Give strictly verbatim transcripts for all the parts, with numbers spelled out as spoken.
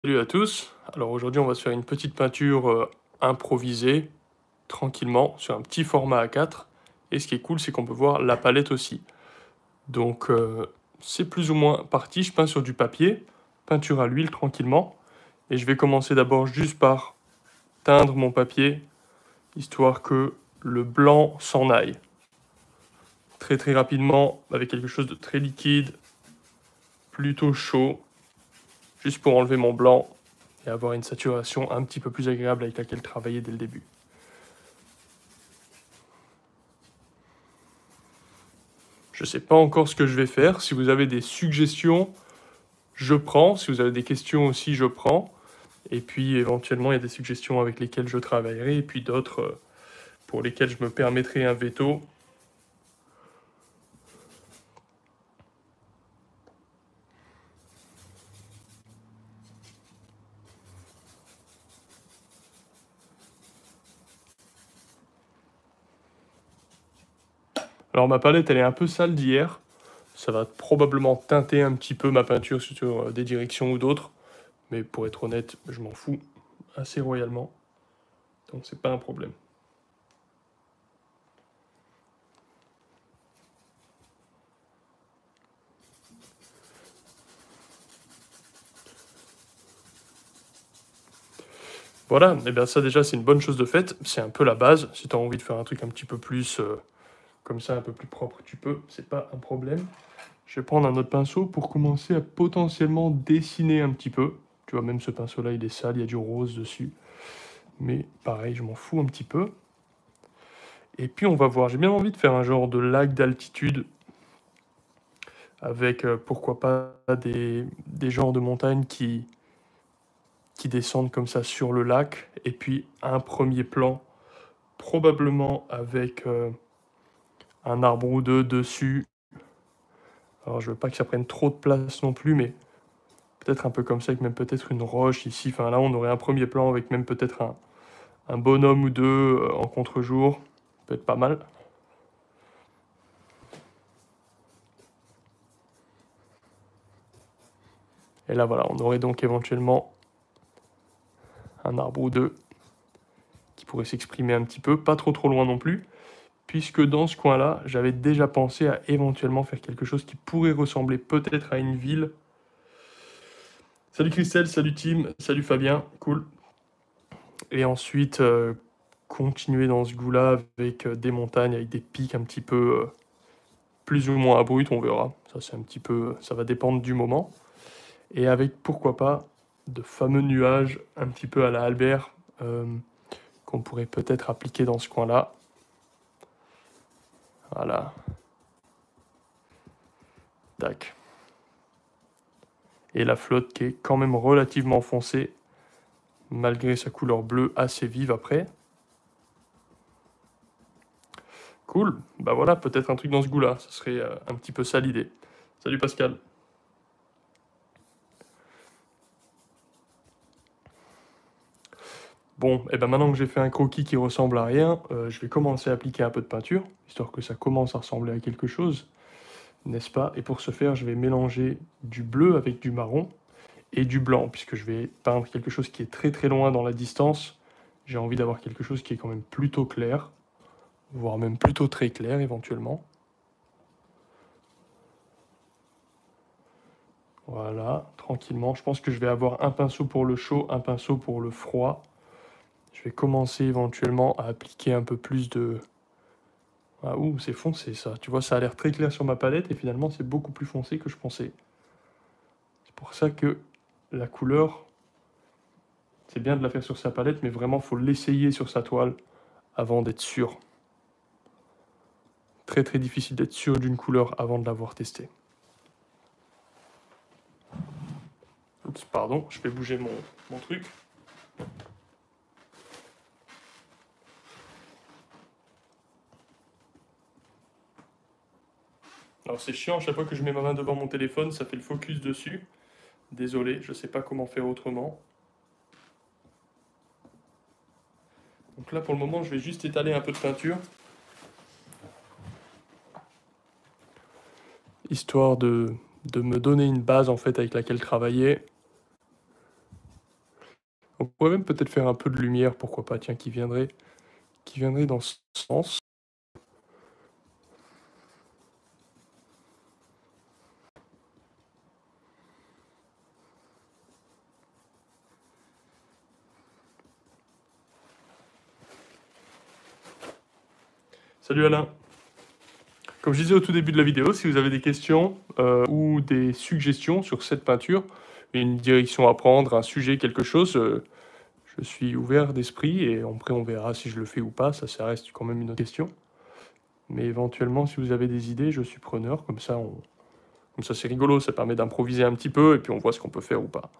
Salut à tous. Alors aujourd'hui, on va se faire une petite peinture euh, improvisée, tranquillement, sur un petit format A quatre. Et ce qui est cool, c'est qu'on peut voir la palette aussi. Donc euh, c'est plus ou moins parti. Je peins sur du papier, peinture à l'huile tranquillement. Et je vais commencer d'abord juste par teindre mon papier, histoire que le blanc s'en aille. Très très rapidement, avec quelque chose de très liquide, plutôt chaud, juste pour enlever mon blanc et avoir une saturation un petit peu plus agréable avec laquelle travailler dès le début. Je ne sais pas encore ce que je vais faire. Si vous avez des suggestions, je prends. Si vous avez des questions aussi, je prends. Et puis éventuellement, il y a des suggestions avec lesquelles je travaillerai, et puis d'autres euh, pour lesquelles je me permettrai un veto. Alors ma palette, elle est un peu sale d'hier. Ça va probablement teinter un petit peu ma peinture sur euh, des directions ou d'autres. Mais pour être honnête, je m'en fous assez royalement. Donc c'est pas un problème. Voilà, et bien ça déjà c'est une bonne chose de faite. C'est un peu la base. Si tu as envie de faire un truc un petit peu plus... Euh, comme ça, un peu plus propre, tu peux, c'est pas un problème. Je vais prendre un autre pinceau pour commencer à potentiellement dessiner un petit peu. Tu vois, même ce pinceau-là, il est sale, il y a du rose dessus. Mais pareil, je m'en fous un petit peu. Et puis, on va voir. J'ai bien envie de faire un genre de lac d'altitude avec, euh, pourquoi pas, des, des genres de montagnes qui, qui descendent comme ça sur le lac. Et puis, un premier plan, probablement avec euh, un arbre ou deux dessus. Alors, je veux pas que ça prenne trop de place non plus, mais peut-être un peu comme ça, avec même peut-être une roche ici. Enfin, là, on aurait un premier plan avec même peut-être un, un bonhomme ou deux euh, en contre-jour. Peut être pas mal. Et là, voilà, on aurait donc éventuellement un arbre ou deux qui pourrait s'exprimer un petit peu, pas trop trop loin non plus, puisque dans ce coin-là, j'avais déjà pensé à éventuellement faire quelque chose qui pourrait ressembler peut-être à une ville. Salut Christelle, salut Tim, salut Fabien, cool. Et ensuite, euh, continuer dans ce goût-là avec euh, des montagnes, avec des pics un petit peu... Euh, plus ou moins abrupte, on verra. Ça, c'est un petit peu, ça va dépendre du moment. Et avec, pourquoi pas, de fameux nuages un petit peu à la Albert euh, qu'on pourrait peut-être appliquer dans ce coin-là. Voilà. Tac. Et la flotte qui est quand même relativement foncée, malgré sa couleur bleue assez vive après. Cool. Bah voilà, peut-être un truc dans ce goût-là. Ce serait euh, un petit peu ça l'idée. Salut Pascal. Bon, et ben maintenant que j'ai fait un croquis qui ressemble à rien, euh, je vais commencer à appliquer un peu de peinture, histoire que ça commence à ressembler à quelque chose, n'est-ce pas? Et pour ce faire, je vais mélanger du bleu avec du marron et du blanc, puisque je vais peindre quelque chose qui est très très loin dans la distance. J'ai envie d'avoir quelque chose qui est quand même plutôt clair, voire même plutôt très clair éventuellement. Voilà, tranquillement. Je pense que je vais avoir un pinceau pour le chaud, un pinceau pour le froid. Je vais commencer éventuellement à appliquer un peu plus de... Ah ouh, c'est foncé ça. Tu vois, ça a l'air très clair sur ma palette et finalement c'est beaucoup plus foncé que je pensais. C'est pour ça que la couleur, c'est bien de la faire sur sa palette, mais vraiment faut l'essayer sur sa toile avant d'être sûr. Très très difficile d'être sûr d'une couleur avant de l'avoir testée. Oups, pardon, je vais bouger mon, mon truc. Alors c'est chiant, chaque fois que je mets ma main devant mon téléphone, ça fait le focus dessus. Désolé, je sais pas comment faire autrement. Donc là pour le moment, je vais juste étaler un peu de peinture. Histoire de, de me donner une base en fait avec laquelle travailler. On pourrait même peut-être faire un peu de lumière, pourquoi pas, tiens, qui viendrait, qui viendrait dans ce sens. Salut Alain. Comme je disais au tout début de la vidéo, si vous avez des questions euh, ou des suggestions sur cette peinture, une direction à prendre, un sujet, quelque chose, euh, je suis ouvert d'esprit et après on verra si je le fais ou pas, ça, ça reste quand même une autre question. Mais éventuellement, si vous avez des idées, je suis preneur, comme ça, on... comme ça c'est rigolo, ça permet d'improviser un petit peu et puis on voit ce qu'on peut faire ou pas.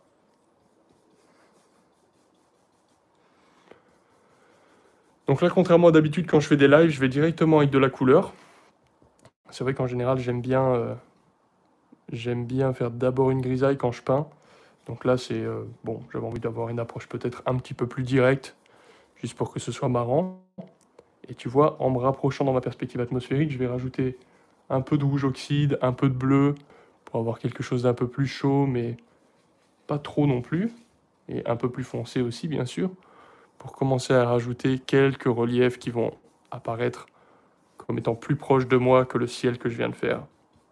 Donc là, contrairement à d'habitude, quand je fais des lives, je vais directement avec de la couleur. C'est vrai qu'en général, j'aime bien, euh, j'aime bien faire d'abord une grisaille quand je peins. Donc là, c'est euh, bon, j'avais envie d'avoir une approche peut-être un petit peu plus directe, juste pour que ce soit marrant. Et tu vois, en me rapprochant dans ma perspective atmosphérique, je vais rajouter un peu de rouge oxyde, un peu de bleu, pour avoir quelque chose d'un peu plus chaud, mais pas trop non plus. Et un peu plus foncé aussi, bien sûr, pour commencer à rajouter quelques reliefs qui vont apparaître comme étant plus proches de moi que le ciel que je viens de faire.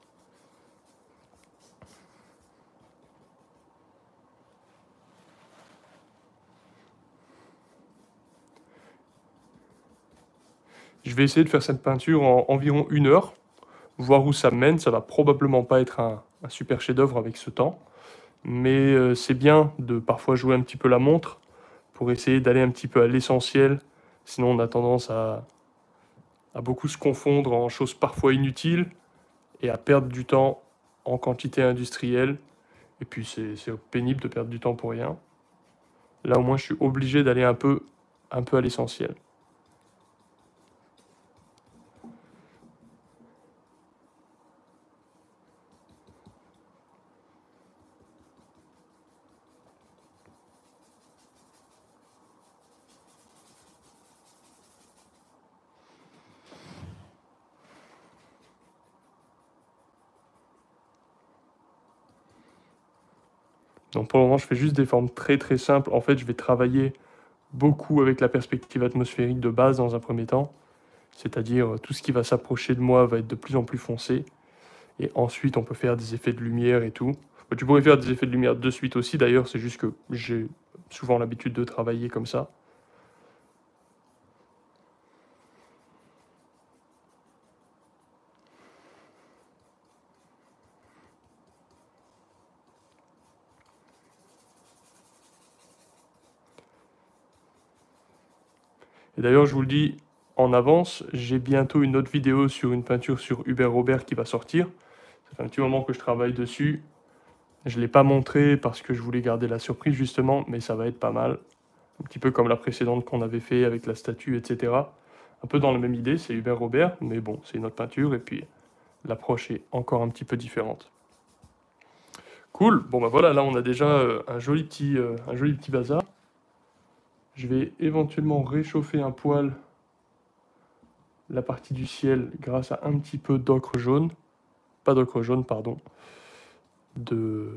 Je vais essayer de faire cette peinture en environ une heure, voir où ça mène. Ça va probablement pas être un, un super chef-d'œuvre avec ce temps, mais euh, c'est bien de parfois jouer un petit peu la montre pour essayer d'aller un petit peu à l'essentiel. Sinon, on a tendance à, à beaucoup se confondre en choses parfois inutiles et à perdre du temps en quantité industrielle. Et puis, c'est c'est pénible de perdre du temps pour rien. Là, au moins, je suis obligé d'aller un peu, un peu à l'essentiel. Donc pour le moment, je fais juste des formes très très simples. En fait, je vais travailler beaucoup avec la perspective atmosphérique de base dans un premier temps. C'est-à-dire tout ce qui va s'approcher de moi va être de plus en plus foncé. Et ensuite, on peut faire des effets de lumière et tout. Tu pourrais faire des effets de lumière de suite aussi, d'ailleurs, c'est juste que j'ai souvent l'habitude de travailler comme ça. Et d'ailleurs, je vous le dis en avance, j'ai bientôt une autre vidéo sur une peinture sur Hubert Robert qui va sortir. Ça fait un petit moment que je travaille dessus. Je ne l'ai pas montré parce que je voulais garder la surprise justement, mais ça va être pas mal. Un petit peu comme la précédente qu'on avait fait avec la statue, et cetera. Un peu dans la même idée, c'est Hubert Robert, mais bon, c'est une autre peinture, et puis l'approche est encore un petit peu différente. Cool, bon bah voilà, là on a déjà euh, un, joli petit, euh, un joli petit bazar. Je vais éventuellement réchauffer un poil la partie du ciel grâce à un petit peu d'ocre jaune. Pas d'ocre jaune, pardon. De...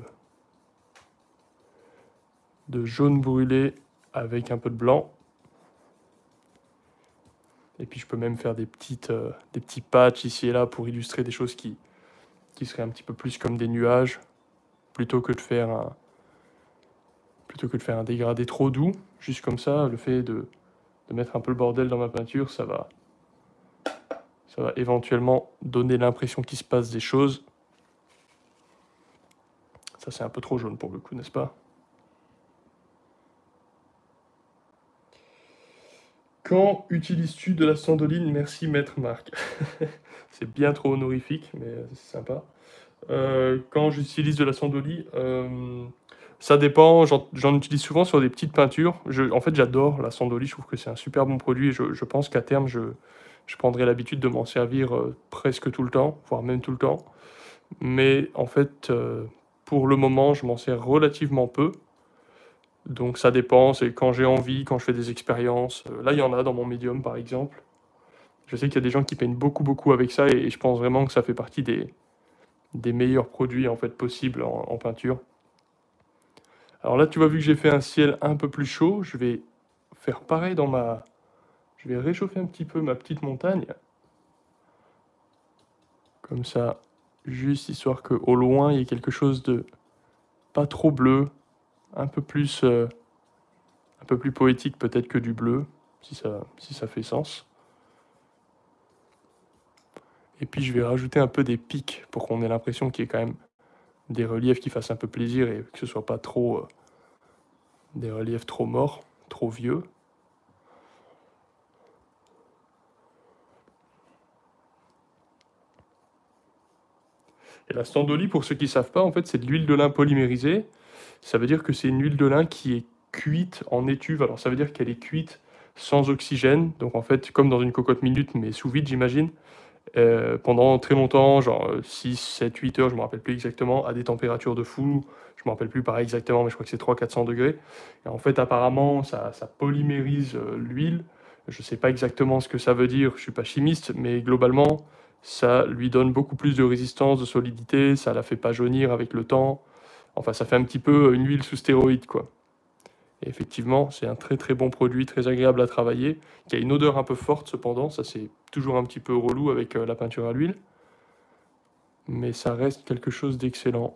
de jaune brûlé avec un peu de blanc. Et puis je peux même faire des, petites, euh, des petits patchs ici et là pour illustrer des choses qui, qui seraient un petit peu plus comme des nuages, plutôt que de faire un, plutôt que de faire un dégradé trop doux. Juste comme ça, le fait de, de mettre un peu le bordel dans ma peinture, ça va, ça va éventuellement donner l'impression qu'il se passe des choses. Ça c'est un peu trop jaune pour le coup, n'est-ce pas? Quand utilises-tu de la sandoline? Merci maître Marc. C'est bien trop honorifique, mais c'est sympa. Euh, quand j'utilise de la sandolie, euh, ça dépend, j'en utilise souvent sur des petites peintures. Je, en fait, j'adore la sandolie, je trouve que c'est un super bon produit et je, je pense qu'à terme, je, je prendrai l'habitude de m'en servir euh, presque tout le temps, voire même tout le temps. Mais en fait, euh, pour le moment, je m'en sers relativement peu. Donc ça dépend, c'est quand j'ai envie, quand je fais des expériences. Euh, là, il y en a dans mon médium, par exemple. Je sais qu'il y a des gens qui peignent beaucoup, beaucoup avec ça, et, et je pense vraiment que ça fait partie des, des meilleurs produits en fait possibles en, en peinture. Alors là, tu vois, vu que j'ai fait un ciel un peu plus chaud, je vais faire pareil dans ma... Je vais réchauffer un petit peu ma petite montagne. Comme ça, juste histoire qu'au loin, il y ait quelque chose de pas trop bleu, un peu plus, euh, un peu plus poétique peut-être que du bleu, si ça, si ça fait sens. Et puis je vais rajouter un peu des pics pour qu'on ait l'impression qu'il y ait quand même des reliefs qui fassent un peu plaisir et que ce soit pas trop euh, des reliefs trop morts, trop vieux. Et la standolie, pour ceux qui ne savent pas, en fait, c'est de l'huile de lin polymérisée. Ça veut dire que c'est une huile de lin qui est cuite en étuve. Alors ça veut dire qu'elle est cuite sans oxygène. Donc en fait, comme dans une cocotte minute, mais sous vide, j'imagine. Euh, pendant très longtemps, genre six, sept, huit heures, je ne me rappelle plus exactement, à des températures de fou. Je ne me rappelle plus pareil exactement, mais je crois que c'est trois cents à quatre cents degrés. Et en fait, apparemment, ça, ça polymérise euh, l'huile. Je ne sais pas exactement ce que ça veut dire, je ne suis pas chimiste, mais globalement, ça lui donne beaucoup plus de résistance, de solidité, ça la fait pas jaunir avec le temps. Enfin, ça fait un petit peu une huile sous stéroïde, quoi. Et effectivement, c'est un très très bon produit, très agréable à travailler, qui a une odeur un peu forte cependant, ça c'est toujours un petit peu relou avec euh, la peinture à l'huile, mais ça reste quelque chose d'excellent.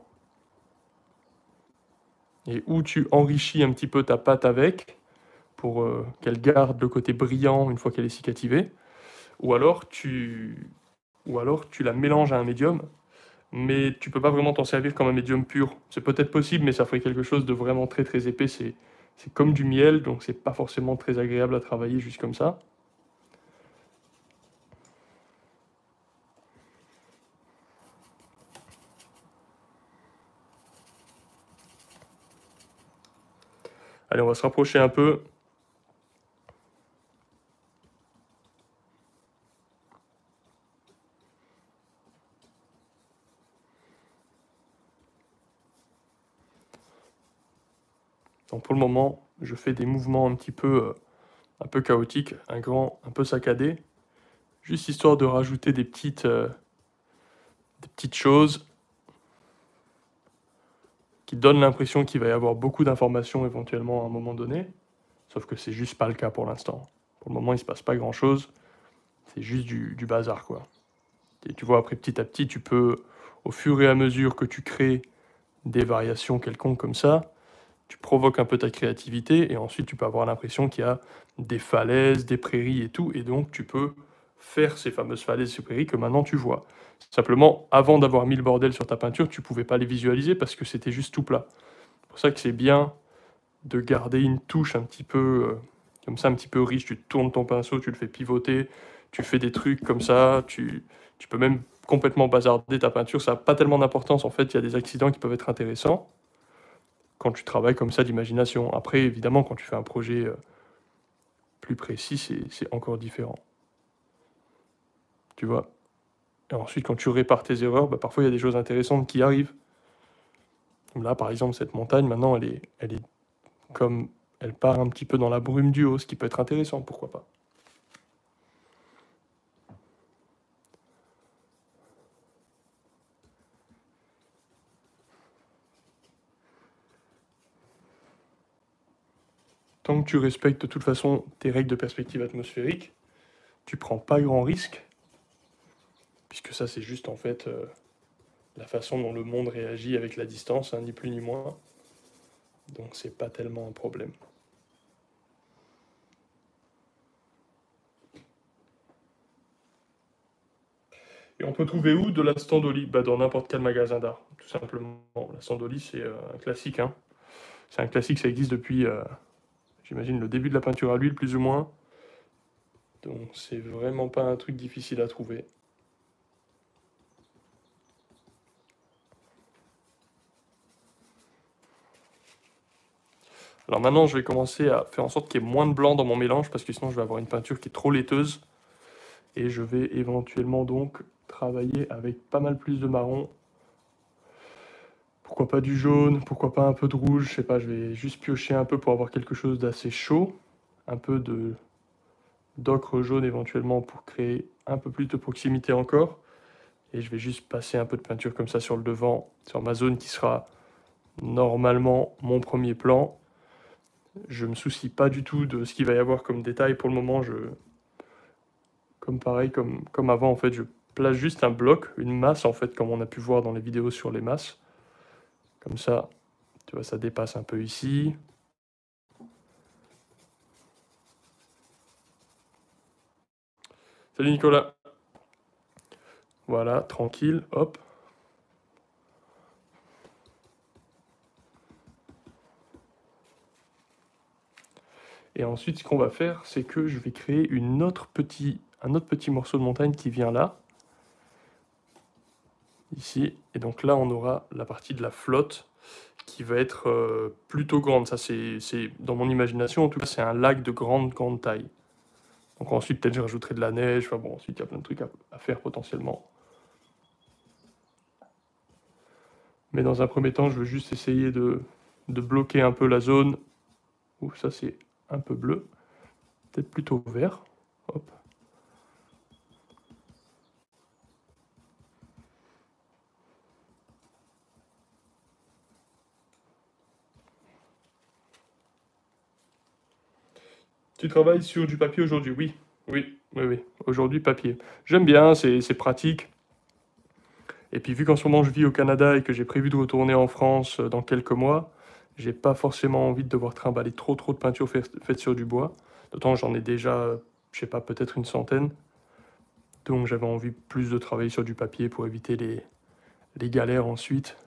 Et où tu enrichis un petit peu ta pâte avec, pour euh, qu'elle garde le côté brillant une fois qu'elle est cicativée, ou alors tu, ou alors tu la mélanges à un médium, mais tu peux pas vraiment t'en servir comme un médium pur. C'est peut-être possible, mais ça ferait quelque chose de vraiment très très épais. C'est, c'est comme du miel, donc c'est pas forcément très agréable à travailler juste comme ça. Allez, on va se rapprocher un peu. Donc pour le moment, je fais des mouvements un petit peu, euh, un peu chaotiques, un grand, un peu saccadé, juste histoire de rajouter des petites, euh, des petites choses qui donnent l'impression qu'il va y avoir beaucoup d'informations éventuellement à un moment donné, sauf que c'est juste pas le cas pour l'instant. Pour le moment, il se passe pas grand-chose, c'est juste du, du bazar, quoi. Et tu vois, après, petit à petit, tu peux, au fur et à mesure que tu crées des variations quelconques comme ça, tu provoques un peu ta créativité, et ensuite, tu peux avoir l'impression qu'il y a des falaises, des prairies et tout, et donc tu peux faire ces fameuses falaises, ces prairies que maintenant tu vois. Simplement, avant d'avoir mis le bordel sur ta peinture, tu pouvais pas les visualiser parce que c'était juste tout plat. C'est pour ça que c'est bien de garder une touche un petit peu, euh, comme ça, un petit peu riche. Tu tournes ton pinceau, tu le fais pivoter, tu fais des trucs comme ça, tu, tu peux même complètement bazarder ta peinture. Ça n'a pas tellement d'importance, en fait, il y a des accidents qui peuvent être intéressants quand tu travailles comme ça d'imagination. Après, évidemment, quand tu fais un projet euh, plus précis, c'est encore différent. Tu vois. Et ensuite, quand tu répares tes erreurs, bah, parfois il y a des choses intéressantes qui arrivent. Comme là, par exemple, cette montagne, maintenant, elle est, elle est comme... Elle part un petit peu dans la brume du haut, ce qui peut être intéressant, pourquoi pas. Tant que tu respectes de toute façon tes règles de perspective atmosphérique, tu prends pas grand risque, puisque ça c'est juste en fait euh, la façon dont le monde réagit avec la distance, hein, ni plus ni moins. Donc c'est pas tellement un problème. Et on peut trouver où de la standolie? Bah, dans n'importe quel magasin d'art, tout simplement. La standolie c'est euh, un classique. Hein. C'est un classique, ça existe depuis, euh, j'imagine, le début de la peinture à l'huile plus ou moins. Donc c'est vraiment pas un truc difficile à trouver. Alors maintenant, je vais commencer à faire en sorte qu'il y ait moins de blanc dans mon mélange, parce que sinon je vais avoir une peinture qui est trop laiteuse. Et je vais éventuellement donc travailler avec pas mal plus de marron. Pourquoi pas du jaune, pourquoi pas un peu de rouge, je sais pas, je vais juste piocher un peu pour avoir quelque chose d'assez chaud. Un peu de d'ocre jaune éventuellement pour créer un peu plus de proximité encore. Et je vais juste passer un peu de peinture comme ça sur le devant, sur ma zone qui sera normalement mon premier plan. Je me soucie pas du tout de ce qu'il va y avoir comme détail. Pour le moment, je, comme pareil, comme, comme avant, en fait, je place juste un bloc, une masse, en fait, comme on a pu voir dans les vidéos sur les masses. Comme ça, tu vois, ça dépasse un peu ici. Salut Nicolas. Voilà, tranquille, hop. Et ensuite, ce qu'on va faire, c'est que je vais créer une autre petit, un autre petit morceau de montagne qui vient là. Ici. Et donc là, on aura la partie de la flotte qui va être euh, plutôt grande. Ça, c'est dans mon imagination, en tout cas, c'est un lac de grande, grande taille. Donc ensuite, peut-être je rajouterai de la neige. Enfin bon, ensuite, il y a plein de trucs à, à faire potentiellement. Mais dans un premier temps, je veux juste essayer de, de bloquer un peu la zone où ça, c'est un peu bleu. Peut-être plutôt vert. Hop. Tu travailles sur du papier aujourd'hui? Oui, oui, oui, oui. Aujourd'hui, papier. J'aime bien, c'est pratique. Et puis vu qu'en ce moment je vis au Canada et que j'ai prévu de retourner en France dans quelques mois, j'ai pas forcément envie de devoir trimballer trop trop de peinture faite sur du bois. D'autant que j'en ai déjà, je sais pas, peut-être une centaine. Donc j'avais envie plus de travailler sur du papier pour éviter les, les galères ensuite.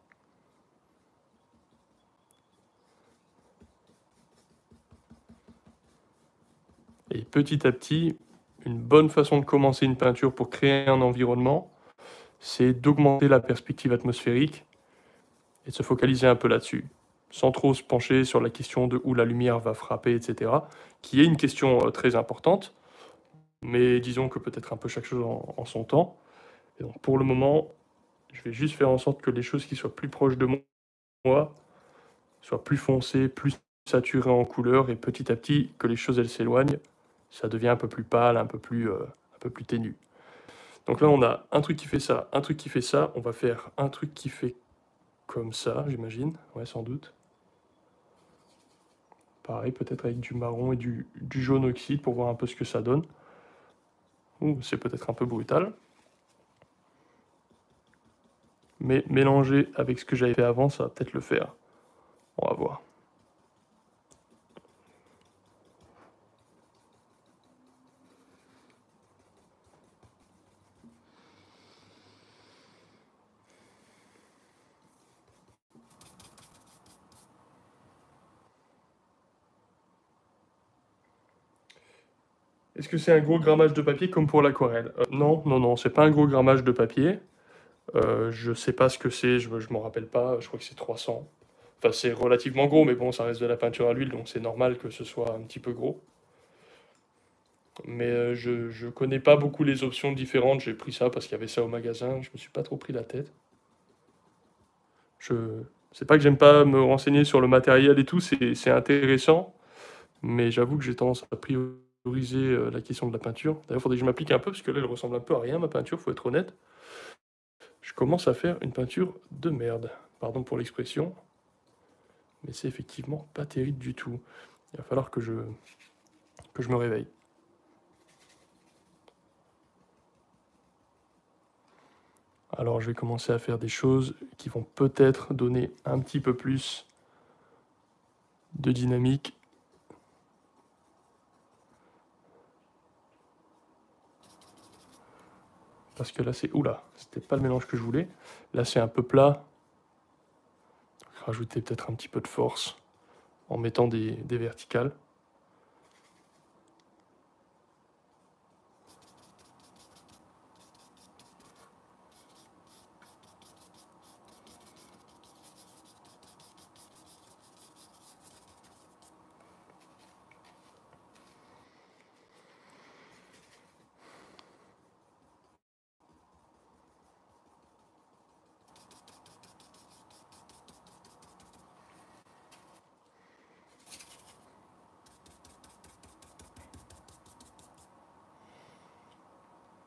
Et petit à petit, une bonne façon de commencer une peinture pour créer un environnement, c'est d'augmenter la perspective atmosphérique et de se focaliser un peu là-dessus, sans trop se pencher sur la question de où la lumière va frapper, et cetera, qui est une question euh, très importante, mais disons que peut-être un peu chaque chose en, en son temps. Et donc pour le moment, je vais juste faire en sorte que les choses qui soient plus proches de moi soient plus foncées, plus saturées en couleur, et petit à petit, que les choses elles s'éloignent, ça devient un peu plus pâle, un peu plus, euh, un peu plus ténu. Donc là, on a un truc qui fait ça, un truc qui fait ça, on va faire un truc qui fait comme ça, j'imagine, ouais, sans doute. Pareil, peut-être avec du marron et du, du jaune oxyde pour voir un peu ce que ça donne. Ouh, c'est peut-être un peu brutal. Mais mélanger avec ce que j'avais fait avant, ça va peut-être le faire. On va voir. Est-ce que c'est un gros grammage de papier comme pour l'aquarelle? euh, Non, non, non, c'est pas un gros grammage de papier. Euh, je sais pas ce que c'est, je, je m'en rappelle pas, je crois que c'est trois cents. Enfin, c'est relativement gros, mais bon, ça reste de la peinture à l'huile, donc c'est normal que ce soit un petit peu gros. Mais euh, je, je connais pas beaucoup les options différentes, j'ai pris ça parce qu'il y avait ça au magasin, je me suis pas trop pris la tête. Je C'est pas que j'aime pas me renseigner sur le matériel et tout, c'est c'est intéressant, mais j'avoue que j'ai tendance à prioriser euh, la question de la peinture. D'ailleurs, il faudrait que je m'applique un peu parce que là, elle ressemble un peu à rien, ma peinture, faut être honnête. Je commence à faire une peinture de merde. Pardon pour l'expression, mais c'est effectivement pas terrible du tout. Il va falloir que je, que je me réveille. Alors, je vais commencer à faire des choses qui vont peut-être donner un petit peu plus de dynamique. Parce que là, c'est... Oula, c'était pas le mélange que je voulais. Là, c'est un peu plat. Rajouter peut-être un petit peu de force en mettant des, des verticales.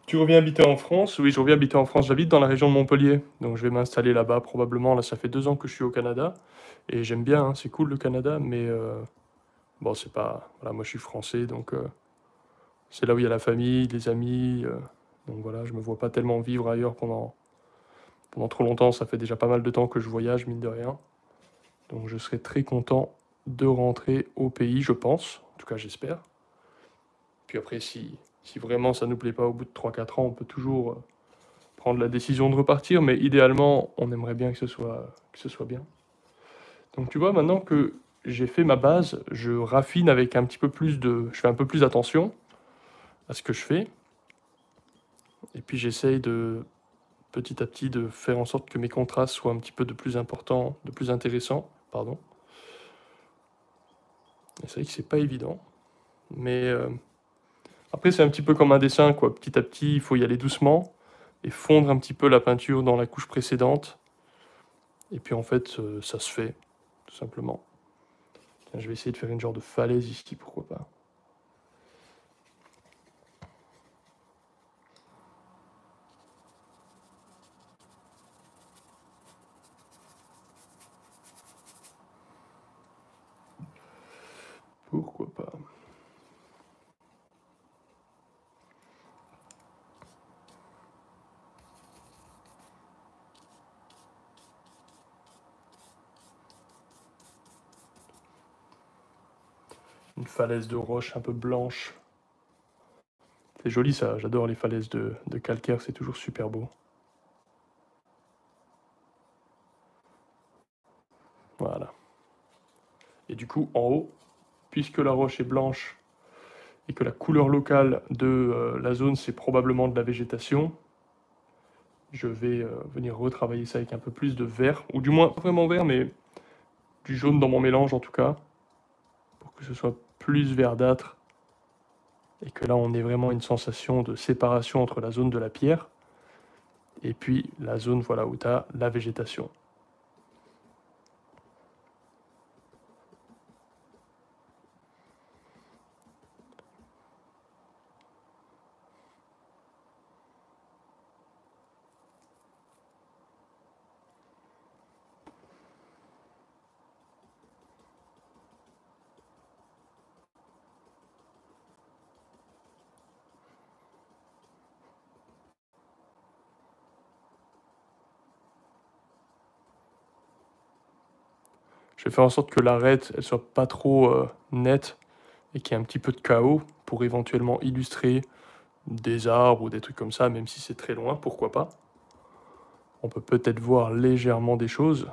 Tu reviens habiter en France? Oui, je reviens habiter en France. J'habite dans la région de Montpellier, donc je vais m'installer là-bas probablement. Là, ça fait deux ans que je suis au Canada et j'aime bien, hein, c'est cool le Canada, mais euh, bon, c'est pas. Voilà, moi je suis français, donc euh, c'est là où il y a la famille, les amis. Euh, donc voilà, je me vois pas tellement vivre ailleurs pendant, pendant trop longtemps. Ça fait déjà pas mal de temps que je voyage, mine de rien. Donc je serai très content de rentrer au pays, je pense. En tout cas, j'espère. Puis après, si, si vraiment ça nous plaît pas au bout de trois quatre ans, on peut toujours euh, prendre la décision de repartir, mais idéalement, on aimerait bien que ce soit, que ce soit bien. Donc tu vois, maintenant que j'ai fait ma base, je raffine avec un petit peu plus de... Je fais un peu plus attention à ce que je fais, et puis j'essaye de, petit à petit, de faire en sorte que mes contrastes soient un petit peu de plus importants, de plus intéressants, pardon. Et c'est vrai que c'est pas évident, mais euh, après c'est un petit peu comme un dessin, quoi. Petit à petit, il faut y aller doucement, et fondre un petit peu la peinture dans la couche précédente, et puis en fait, euh, ça se fait, tout simplement. Tiens, je vais essayer de faire une genre de falaise ici, pourquoi pas. Pourquoi pas. Une falaise de roche un peu blanche. C'est joli ça, j'adore les falaises de, de calcaire, c'est toujours super beau. Voilà. Et du coup, en haut, puisque la roche est blanche et que la couleur locale de euh, la zone, c'est probablement de la végétation, je vais euh, venir retravailler ça avec un peu plus de vert, ou du moins pas vraiment vert, mais du jaune dans mon mélange en tout cas, pour que ce soit plus verdâtre, et que là on ait vraiment une sensation de séparation entre la zone de la pierre, et puis la zone voilà, où tu as la végétation. Je vais faire en sorte que l'arête, elle soit pas trop euh, nette et qu'il y ait un petit peu de chaos pour éventuellement illustrer des arbres ou des trucs comme ça, même si c'est très loin, pourquoi pas. On peut peut-être voir légèrement des choses.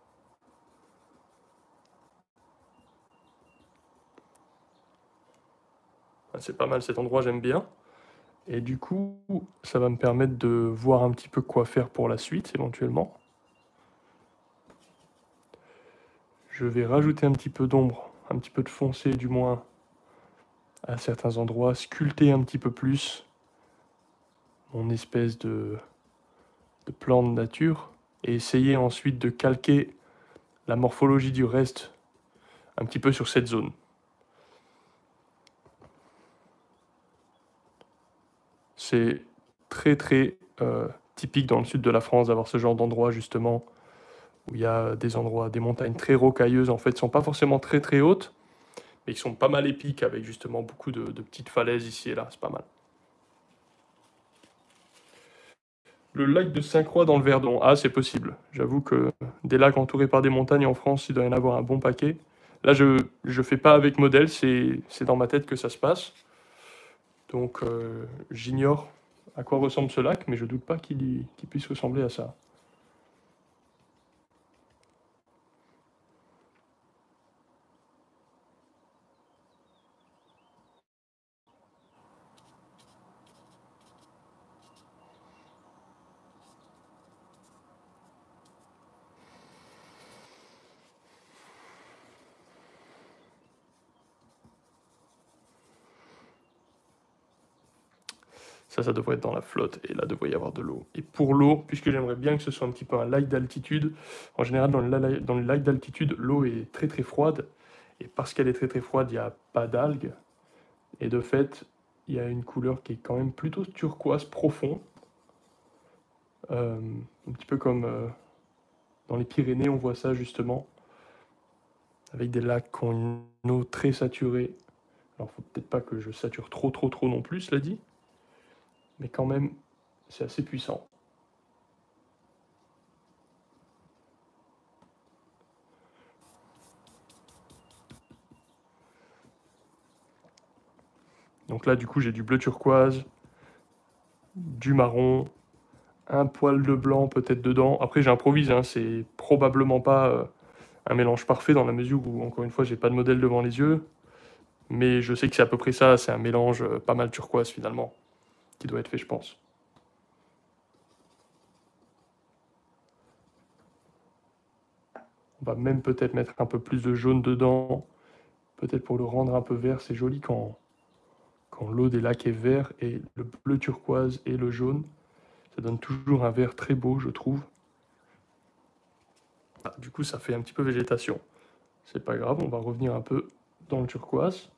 C'est pas mal cet endroit, j'aime bien. Et du coup, ça va me permettre de voir un petit peu quoi faire pour la suite, éventuellement. Je vais rajouter un petit peu d'ombre, un petit peu de foncé du moins, à certains endroits, sculpter un petit peu plus mon espèce de, de plan de nature, et essayer ensuite de calquer la morphologie du reste un petit peu sur cette zone. C'est très très euh, typique dans le sud de la France d'avoir ce genre d'endroit justement où il y a des endroits, des montagnes très rocailleuses en fait, qui sont pas forcément très très hautes, mais qui sont pas mal épiques avec justement beaucoup de, de petites falaises ici et là, c'est pas mal. Le lac de Sainte-Croix dans le Verdon, ah c'est possible. J'avoue que des lacs entourés par des montagnes en France, il doit y en avoir un bon paquet. Là je je fais pas avec modèle, c'est c'est dans ma tête que ça se passe. Donc euh, j'ignore à quoi ressemble ce lac, mais je doute pas qu'il qu'il puisse ressembler à ça. Ça, ça devrait être dans la flotte, et là, devrait y avoir de l'eau. Et pour l'eau, puisque j'aimerais bien que ce soit un petit peu un lac d'altitude, en général, dans le, dans le lac d'altitude, l'eau est très très froide, et parce qu'elle est très très froide, il n'y a pas d'algues, et de fait, il y a une couleur qui est quand même plutôt turquoise profond. Euh, un petit peu comme euh, dans les Pyrénées, on voit ça justement, avec des lacs qui ont une eau très saturée. Alors, faut peut-être pas que je sature trop, trop, trop non plus, cela dit, mais quand même, c'est assez puissant. Donc là, du coup, j'ai du bleu turquoise, du marron, un poil de blanc peut-être dedans. Après, j'improvise, hein, c'est probablement pas euh, un mélange parfait dans la mesure où, encore une fois, j'ai pas de modèle devant les yeux. Mais je sais que c'est à peu près ça, c'est un mélange euh, pas mal turquoise finalement, qui doit être fait, je pense. On va même peut-être mettre un peu plus de jaune dedans, peut-être pour le rendre un peu vert. C'est joli quand, quand l'eau des lacs est vert, et le bleu turquoise et le jaune, ça donne toujours un vert très beau, je trouve. Ah, du coup, ça fait un petit peu végétation. C'est pas grave, on va revenir un peu dans le turquoise.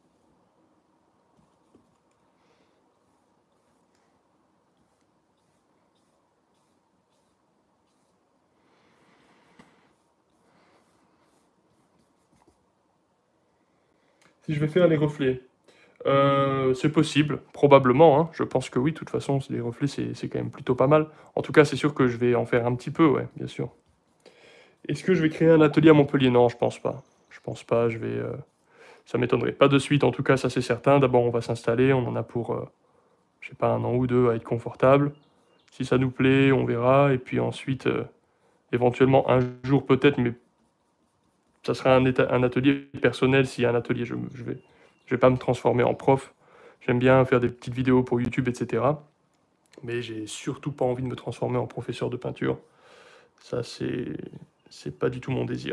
Si je vais faire les reflets, euh, c'est possible, probablement, hein. Je pense que oui, de toute façon, les reflets, c'est quand même plutôt pas mal. En tout cas, c'est sûr que je vais en faire un petit peu, ouais, bien sûr. Est-ce que je vais créer un atelier à Montpellier? Non, je pense pas. Je pense pas, je vais... euh, ça m'étonnerait. Pas de suite, en tout cas, ça c'est certain. D'abord, on va s'installer, on en a pour, euh, je sais pas, un an ou deux à être confortable. Si ça nous plaît, on verra. Et puis ensuite, euh, éventuellement, un jour peut-être, mais ça sera un, éta- un atelier personnel. S'il y a un atelier, je, je vais, je vais pas me transformer en prof. J'aime bien faire des petites vidéos pour YouTube, et cetera. Mais j'ai surtout pas envie de me transformer en professeur de peinture. Ça, c'est, c'est pas du tout mon désir.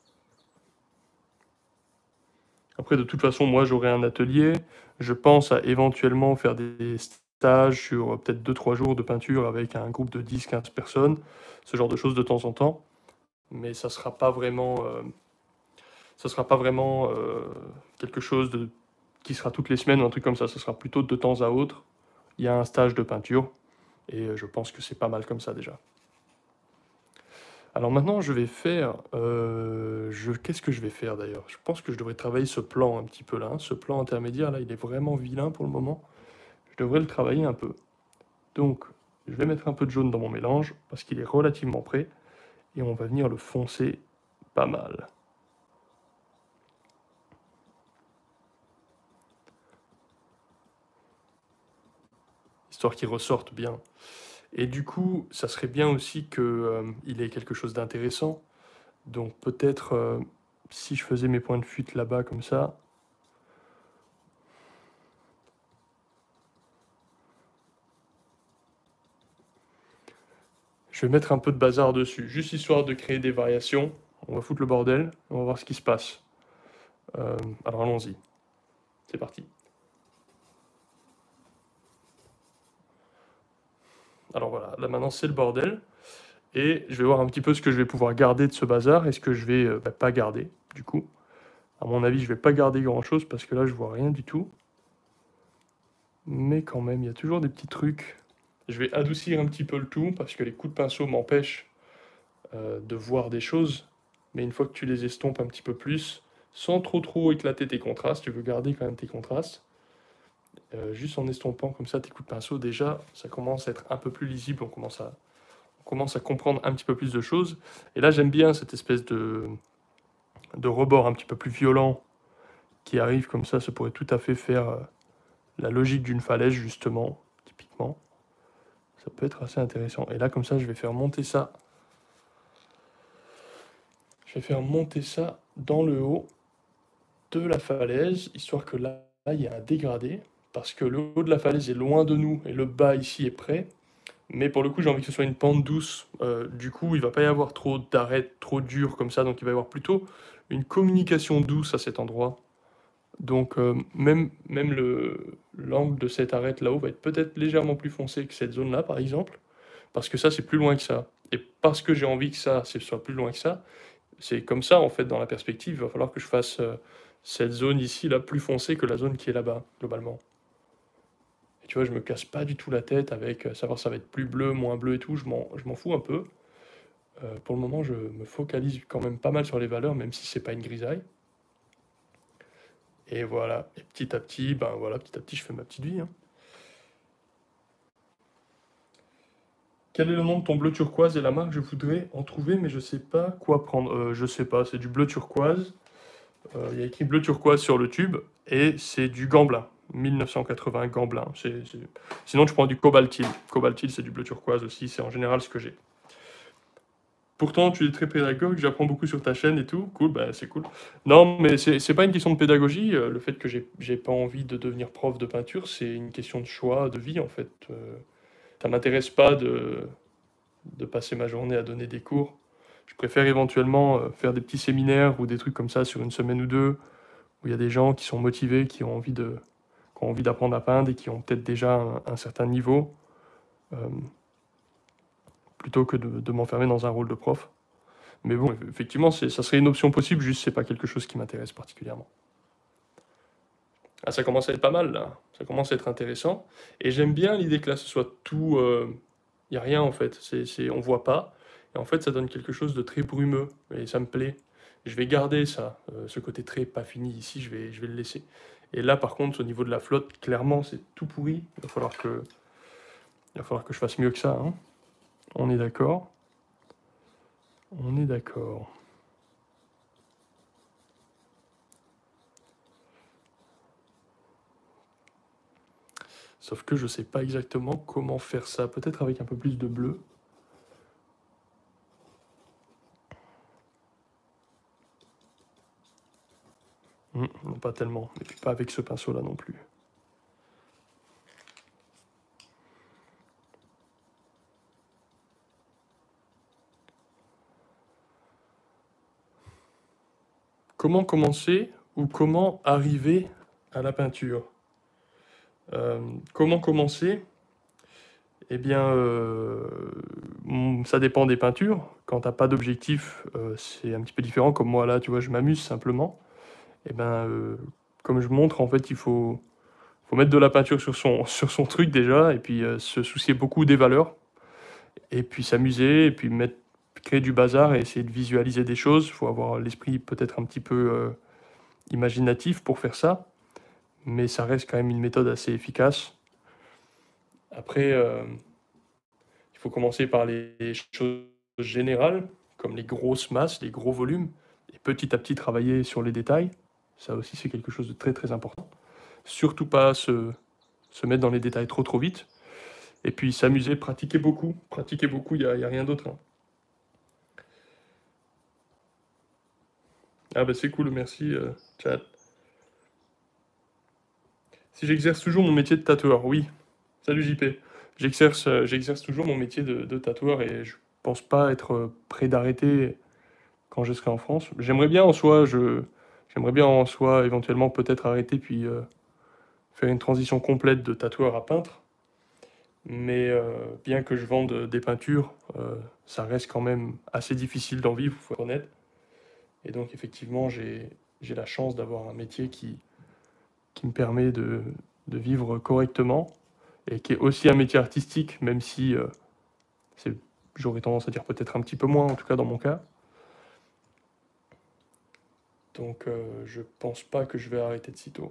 Après, de toute façon, moi, j'aurai un atelier. Je pense à éventuellement faire des stages sur euh, peut-être deux trois jours de peinture avec un groupe de dix quinze personnes, ce genre de choses de temps en temps. Mais ça sera pas vraiment, euh, ça sera pas vraiment euh, quelque chose de, qui sera toutes les semaines ou un truc comme ça. Ça sera plutôt de temps à autre. Il y a un stage de peinture et euh, je pense que c'est pas mal comme ça déjà. Alors maintenant, je vais faire... euh, je, qu'est-ce que je vais faire d'ailleurs? Je pense que je devrais travailler ce plan un petit peu là, hein. Ce plan intermédiaire là, il est vraiment vilain pour le moment. Je devrais le travailler un peu. Donc, je vais mettre un peu de jaune dans mon mélange parce qu'il est relativement prêt. Et on va venir le foncer pas mal. Histoire qu'il ressorte bien. Et du coup, ça serait bien aussi qu'il euh, ait quelque chose d'intéressant. Donc peut-être, euh, si je faisais mes points de fuite là-bas comme ça... Je vais mettre un peu de bazar dessus, juste histoire de créer des variations. On va foutre le bordel, on va voir ce qui se passe. Euh, alors allons-y, c'est parti. Alors voilà, là maintenant c'est le bordel. Et je vais voir un petit peu ce que je vais pouvoir garder de ce bazar et ce que je vais euh, bah, pas garder, du coup. À mon avis, je vais pas garder grand-chose parce que là, je vois rien du tout. Mais quand même, il y a toujours des petits trucs. Je vais adoucir un petit peu le tout parce que les coups de pinceau m'empêchent euh, de voir des choses. Mais une fois que tu les estompes un petit peu plus, sans trop trop éclater tes contrastes, tu veux garder quand même tes contrastes. Euh, juste en estompant comme ça tes coups de pinceau, déjà, ça commence à être un peu plus lisible, on commence à, on commence à comprendre un petit peu plus de choses. Et là, j'aime bien cette espèce de, de rebord un petit peu plus violent qui arrive comme ça. Ça pourrait tout à fait faire euh, la logique d'une falaise, justement, typiquement. Ça peut être assez intéressant. Et là, comme ça, je vais faire monter ça. Je vais faire monter ça dans le haut de la falaise, histoire que là, là, il y a un dégradé, parce que le haut de la falaise est loin de nous et le bas ici est près. Mais pour le coup, j'ai envie que ce soit une pente douce. Euh, du coup, il va pas y avoir trop d'arêtes trop dures comme ça, donc il va y avoir plutôt une communication douce à cet endroit. Donc euh, même, même le, l'angle de cette arête là-haut va être peut-être légèrement plus foncé que cette zone-là, par exemple, parce que ça, c'est plus loin que ça. Et parce que j'ai envie que ça, ce soit plus loin que ça, c'est comme ça, en fait, dans la perspective, il va falloir que je fasse euh, cette zone ici, là, plus foncée que la zone qui est là-bas, globalement. Et tu vois, je me casse pas du tout la tête avec euh, savoir ça va être plus bleu, moins bleu et tout, je m'en je m'en fous un peu. Euh, pour le moment, je me focalise quand même pas mal sur les valeurs, même si c'est pas une grisaille. Et voilà, et petit à petit, ben voilà, petit à petit, je fais ma petite vie, hein. Quel est le nom de ton bleu turquoise et la marque? Je voudrais en trouver, mais je sais pas quoi prendre. Euh, je sais pas, c'est du bleu turquoise. Euh, Il y a écrit bleu turquoise sur le tube, et c'est du Gamblin. mille neuf cent quatre-vingts Gamblin. C'est- c'est- Sinon, je prends du Cobaltil. Cobaltil, c'est du bleu turquoise aussi, c'est en général ce que j'ai. Pourtant, tu es très pédagogue, j'apprends beaucoup sur ta chaîne et tout. Cool, bah c'est cool. Non, mais c'est c'est pas une question de pédagogie. euh, Le fait que j'ai j'ai pas envie de devenir prof de peinture, c'est une question de choix, de vie en fait. Euh, ça m'intéresse pas de, de passer ma journée à donner des cours. Je préfère éventuellement euh, faire des petits séminaires ou des trucs comme ça sur une semaine ou deux, où il y a des gens qui sont motivés, qui ont envie de, qui ont envie d'apprendre à peindre et qui ont peut-être déjà un, un certain niveau, euh, plutôt que de, de m'enfermer dans un rôle de prof. Mais bon, effectivement, c'est- ça serait une option possible, juste c'est pas quelque chose qui m'intéresse particulièrement. Ah, ça commence à être pas mal là, ça commence à être intéressant. Et j'aime bien l'idée que là ce soit tout. Il n'y a rien en fait, c'est, c'est, on voit pas. Et en fait, ça donne quelque chose de très brumeux et ça me plaît. Je vais garder ça, euh, ce côté très pas fini ici, je vais, je vais le laisser. Et là, par contre, au niveau de la flotte, clairement, c'est tout pourri. Il va falloir que, il va falloir que je fasse mieux que ça, hein. On est d'accord? On est d'accord. Sauf que je sais pas exactement comment faire ça. Peut-être avec un peu plus de bleu. Hum, non, pas tellement. Et puis pas avec ce pinceau-là non plus. Comment commencer ou comment arriver à la peinture? Euh, comment commencer? Eh bien, euh, mm, ça dépend des peintures. Quand t'as pas d'objectif, euh, c'est un petit peu différent. Comme moi là, tu vois, je m'amuse simplement. Eh ben, euh, comme je montre, en fait, il faut, faut mettre de la peinture sur son, sur son truc déjà, et puis euh, se soucier beaucoup des valeurs, et puis s'amuser, et puis mettre, créer du bazar et essayer de visualiser des choses. Il faut avoir l'esprit peut-être un petit peu euh, imaginatif pour faire ça, mais ça reste quand même une méthode assez efficace. Après, euh, il faut commencer par les choses générales, comme les grosses masses, les gros volumes, et petit à petit travailler sur les détails. Ça aussi, c'est quelque chose de très très important. Surtout pas se, se mettre dans les détails trop trop vite. Et puis s'amuser, pratiquer beaucoup. Pratiquer beaucoup, il n'y a, y a rien d'autre, hein. Ah bah c'est cool, merci, euh, chat. Si j'exerce toujours mon métier de tatoueur, oui. Salut J P. J'exerce, euh, j'exerce toujours mon métier de, de tatoueur et je pense pas être euh, prêt d'arrêter quand je serai en France. J'aimerais bien en soi, je, j'aimerais bien en soi éventuellement peut-être arrêter puis euh, faire une transition complète de tatoueur à peintre. Mais euh, bien que je vende des peintures, euh, ça reste quand même assez difficile d'en vivre, faut être honnête. Et donc effectivement, j'ai, j'ai la chance d'avoir un métier qui, qui me permet de, de vivre correctement et qui est aussi un métier artistique, même si euh, c'est, j'aurais tendance à dire peut-être un petit peu moins, en tout cas dans mon cas. Donc euh, je pense pas que je vais arrêter de sitôt.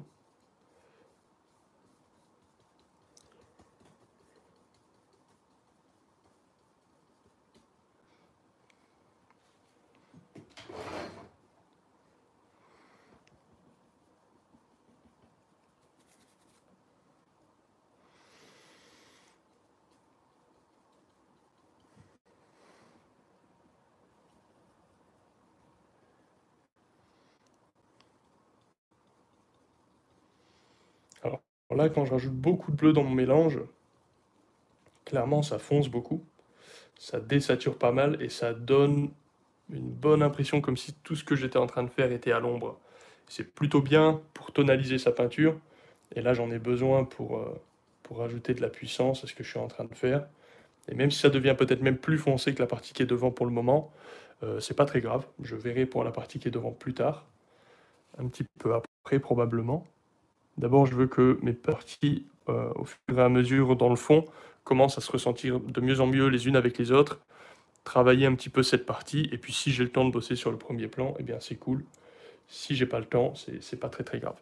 Alors là, quand je rajoute beaucoup de bleu dans mon mélange, clairement ça fonce beaucoup, ça désature pas mal et ça donne une bonne impression comme si tout ce que j'étais en train de faire était à l'ombre. C'est plutôt bien pour tonaliser sa peinture et là j'en ai besoin pour, euh, pour ajouter de la puissance à ce que je suis en train de faire. Et même si ça devient peut-être même plus foncé que la partie qui est devant pour le moment, euh, c'est pas très grave. Je verrai pour la partie qui est devant plus tard, un petit peu après probablement. D'abord, je veux que mes parties euh, au fur et à mesure dans le fond, commencent à se ressentir de mieux en mieux les unes avec les autres, travailler un petit peu cette partie, et puis si j'ai le temps de bosser sur le premier plan, eh bien c'est cool. Si j'ai pas le temps, c'est c'est pas très très grave.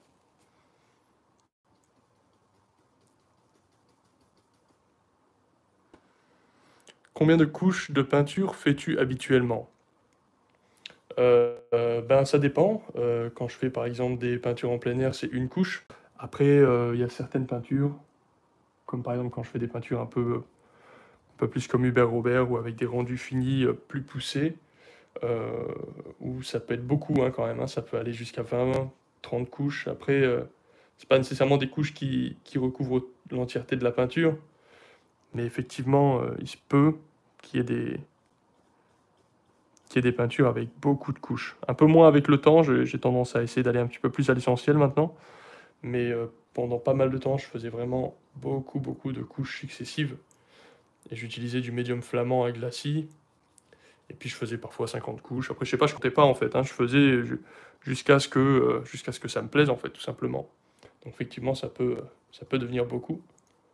Combien de couches de peinture fais-tu habituellement? Euh, euh, ben ça dépend. Euh, quand je fais par exemple des peintures en plein air, c'est une couche. Après, euh, il y a certaines peintures, comme par exemple quand je fais des peintures un peu, un peu plus comme Hubert Robert ou avec des rendus finis euh, plus poussés, euh, où ça peut être beaucoup hein, quand même, hein, ça peut aller jusqu'à vingt, trente couches. Après, euh, c'est pas nécessairement des couches qui, qui recouvrent l'entièreté de la peinture, mais effectivement, euh, il se peut qu'il y ait des, qu'il y ait des peintures avec beaucoup de couches. Un peu moins avec le temps, je- j'ai tendance à essayer d'aller un petit peu plus à l'essentiel maintenant, mais euh, pendant pas mal de temps, je faisais vraiment beaucoup, beaucoup de couches successives, et j'utilisais du médium flamand à glacis. Et puis je faisais parfois cinquante couches. Après, je sais pas, je comptais pas en fait, hein. Je faisais ju- jusqu'à ce que, euh, jusqu'à ce que ça me plaise en fait, tout simplement. Donc effectivement, ça peut, euh, ça peut devenir beaucoup.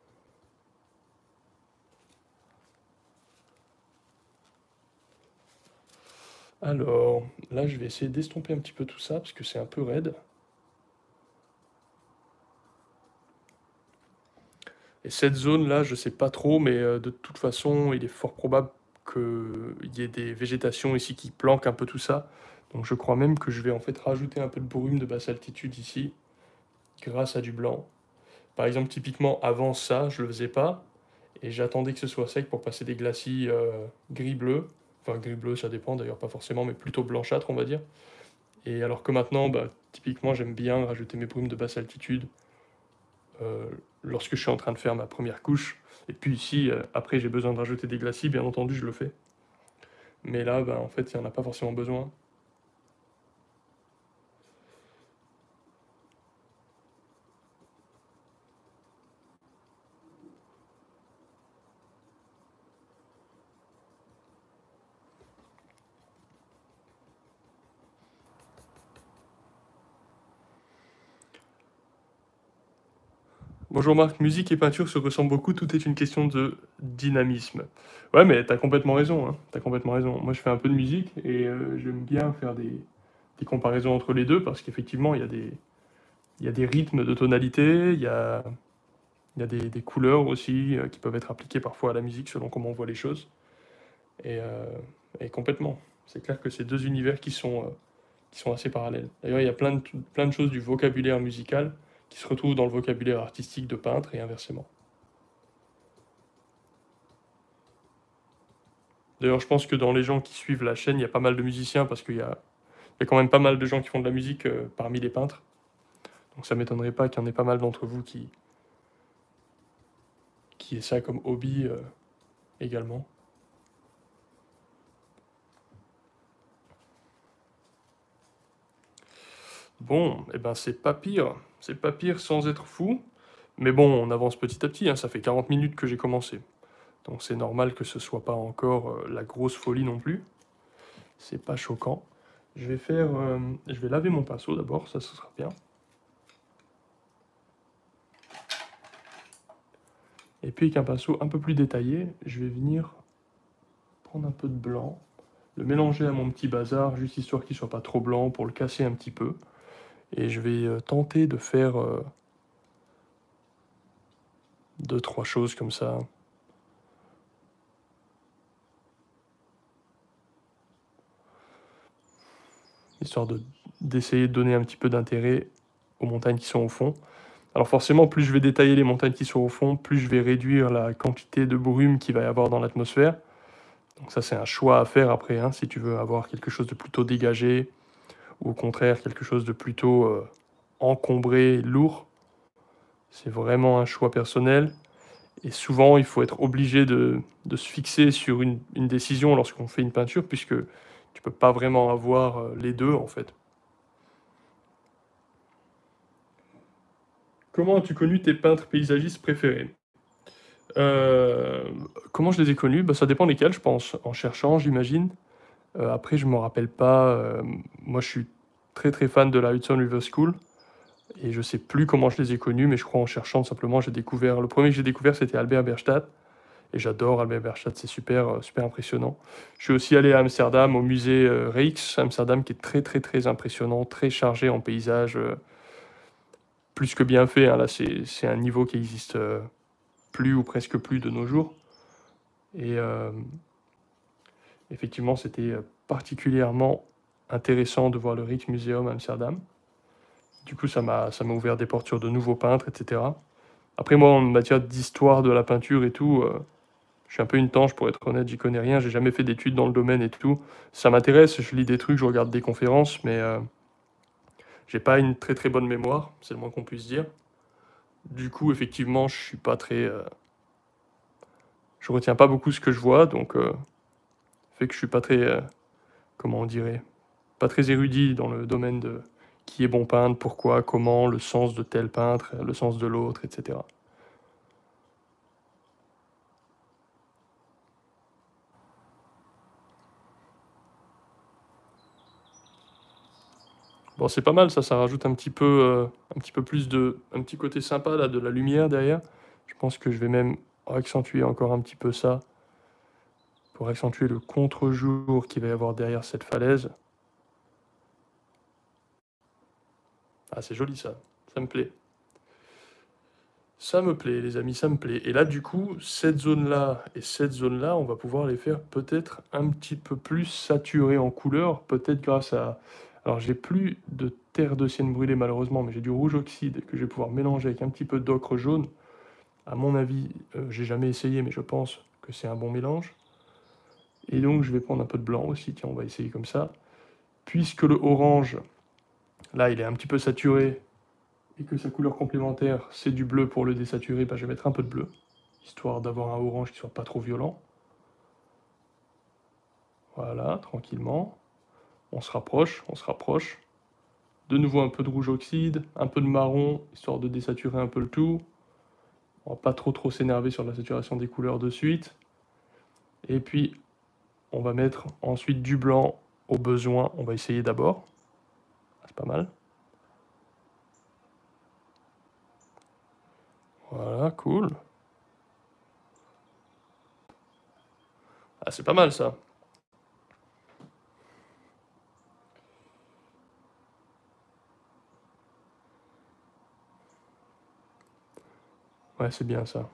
Alors, là, je vais essayer d'estomper un petit peu tout ça parce que c'est un peu raide. Et cette zone-là, je sais pas trop, mais euh, de toute façon, il est fort probable qu'il y ait des végétations ici qui planquent un peu tout ça. Donc je crois même que je vais en fait rajouter un peu de brume de basse altitude ici, grâce à du blanc. Par exemple, typiquement, avant ça, je le faisais pas, et j'attendais que ce soit sec pour passer des glacis euh, gris-bleu. Enfin, gris-bleu, ça dépend d'ailleurs, pas forcément, mais plutôt blanchâtre, on va dire. Et alors que maintenant, bah, typiquement, j'aime bien rajouter mes brumes de basse altitude euh, lorsque je suis en train de faire ma première couche. Et puis ici, euh, après, j'ai besoin de rajouter des glacis, bien entendu, je le fais. Mais là, bah, en fait, il n'y en a pas forcément besoin. Bonjour Marc, musique et peinture se ressemblent beaucoup, tout est une question de dynamisme. Ouais, mais t'as complètement raison, hein. T'as complètement raison. Moi, je fais un peu de musique et euh, j'aime bien faire des, des comparaisons entre les deux parce qu'effectivement, il y a des, il y a des rythmes de tonalité, il y a, il y a des, des couleurs aussi euh, qui peuvent être appliquées parfois à la musique selon comment on voit les choses. Et, euh, et complètement. C'est clair que c'est deux univers qui sont, euh, qui sont assez parallèles. D'ailleurs, il y a plein de, plein de choses du vocabulaire musical qui se retrouvent dans le vocabulaire artistique de peintre et inversement. D'ailleurs, je pense que dans les gens qui suivent la chaîne, il y a pas mal de musiciens parce qu'il y a, il y a quand même pas mal de gens qui font de la musique euh, parmi les peintres. Donc ça m'étonnerait pas qu'il y en ait pas mal d'entre vous qui, qui aient ça comme hobby euh, également. Bon, eh ben c'est pas pire. C'est pas pire sans être fou. Mais bon, on avance petit à petit, hein. Ça fait quarante minutes que j'ai commencé. Donc c'est normal que ce soit pas encore euh, la grosse folie non plus. C'est pas choquant. Je vais faire, euh, je vais laver mon pinceau d'abord, ça ce sera bien. Et puis avec un pinceau un peu plus détaillé, je vais venir prendre un peu de blanc, le mélanger à mon petit bazar, juste histoire qu'il soit pas trop blanc pour le casser un petit peu. Et je vais euh, tenter de faire euh, deux, trois choses comme ça. Histoire de, d'essayer de donner un petit peu d'intérêt aux montagnes qui sont au fond. Alors forcément, plus je vais détailler les montagnes qui sont au fond, plus je vais réduire la quantité de brume qu'il va y avoir dans l'atmosphère. Donc ça, c'est un choix à faire après, hein, si tu veux avoir quelque chose de plutôt dégagé, ou au contraire quelque chose de plutôt euh, encombré, lourd. C'est vraiment un choix personnel. Et souvent, il faut être obligé de, de se fixer sur une, une décision lorsqu'on fait une peinture, puisque tu peux pas vraiment avoir euh, les deux, en fait. Comment as-tu connu tes peintres paysagistes préférés? Euh, Comment je les ai connus? Bah, ça dépend lesquels, je pense. En cherchant, j'imagine. Euh, après, je me rappelle pas. Euh, moi, je suis très très fan de la Hudson River School. Et je sais plus comment je les ai connus, mais je crois en cherchant simplement, j'ai découvert. Le premier que j'ai découvert, c'était Albert Bierstadt. Et j'adore Albert Bierstadt, c'est super, euh, super impressionnant. Je suis aussi allé à Amsterdam, au musée euh, Rijks, Amsterdam, qui est très très très impressionnant, très chargé en paysages, euh, plus que bien fait, hein. Là, c'est c'est un niveau qui existe euh, plus ou presque plus de nos jours. Et euh, effectivement, c'était euh, particulièrement intéressant de voir le Rijksmuseum à Amsterdam. Du coup, ça m'a ça m'a ouvert des portes sur de nouveaux peintres, et cetera. Après, moi, en matière d'histoire de la peinture et tout, euh, je suis un peu une tanche, pour être honnête, j'y connais rien, j'ai jamais fait d'études dans le domaine et tout. Ça m'intéresse, je lis des trucs, je regarde des conférences, mais euh, j'ai pas une très très bonne mémoire, c'est le moins qu'on puisse dire. Du coup, effectivement, je suis pas très... euh, je retiens pas beaucoup ce que je vois, donc euh, fait que je suis pas très... euh, comment on dirait? Pas très érudit dans le domaine de qui est bon peintre, pourquoi, comment, le sens de tel peintre, le sens de l'autre, et cetera. Bon, c'est pas mal ça, ça rajoute un petit peu, euh, un petit peu plus de, un petit côté sympa là, de la lumière derrière. Je pense que je vais même accentuer encore un petit peu ça pour accentuer le contre-jour qu'il va y avoir derrière cette falaise. Ah, c'est joli ça, ça me plaît. Ça me plaît, les amis, ça me plaît. Et là, du coup, cette zone-là et cette zone-là, on va pouvoir les faire peut-être un petit peu plus saturées en couleur, peut-être grâce à... Alors, j'ai plus de terre de sienne brûlée, malheureusement, mais j'ai du rouge oxyde que je vais pouvoir mélanger avec un petit peu d'ocre jaune. À mon avis, euh, j'ai jamais essayé, mais je pense que c'est un bon mélange. Et donc, je vais prendre un peu de blanc aussi. Tiens, on va essayer comme ça. Puisque le orange, là, il est un petit peu saturé, et que sa couleur complémentaire, c'est du bleu pour le désaturer, bah, je vais mettre un peu de bleu, histoire d'avoir un orange qui soit pas trop violent. Voilà, tranquillement. On se rapproche, on se rapproche. De nouveau un peu de rouge oxyde, un peu de marron, histoire de désaturer un peu le tout. On va pas trop trop s'énerver sur la saturation des couleurs de suite. Et puis, on va mettre ensuite du blanc au besoin. On va essayer d'abord. C'est pas mal. Voilà, cool. Ah, c'est pas mal ça. Ouais, c'est bien ça.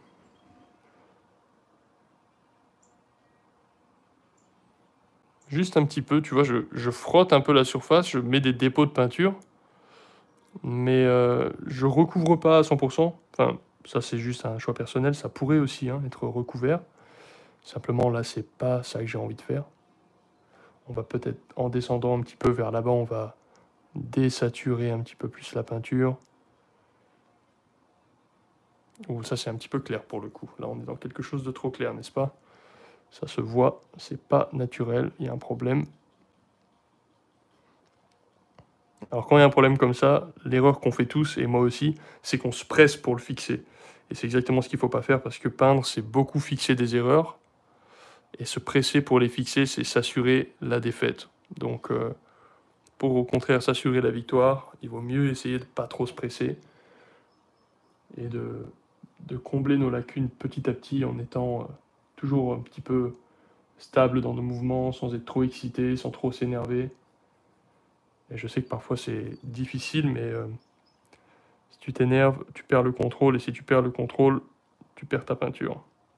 Juste un petit peu, tu vois, je, je frotte un peu la surface, je mets des dépôts de peinture, mais euh, je recouvre pas à cent pour cent. Enfin, ça c'est juste un choix personnel, ça pourrait aussi hein, être recouvert. Simplement là, c'est pas ça que j'ai envie de faire. On va peut-être, en descendant un petit peu vers là-bas, on va désaturer un petit peu plus la peinture. Ouh, ça c'est un petit peu clair pour le coup. Là, on est dans quelque chose de trop clair, n'est-ce pas? Ça se voit, c'est pas naturel, il y a un problème. Alors quand il y a un problème comme ça, l'erreur qu'on fait tous, et moi aussi, c'est qu'on se presse pour le fixer. Et c'est exactement ce qu'il ne faut pas faire, parce que peindre, c'est beaucoup fixer des erreurs, et se presser pour les fixer, c'est s'assurer la défaite. Donc euh, pour au contraire s'assurer la victoire, il vaut mieux essayer de ne pas trop se presser, et de, de combler nos lacunes petit à petit en étant euh, toujours un petit peu stable dans nos mouvements, sans être trop excité, sans trop s'énerver. Et je sais que parfois c'est difficile, mais... Euh, Si tu t'énerves, tu perds le contrôle, et si tu perds le contrôle, tu perds ta peinture.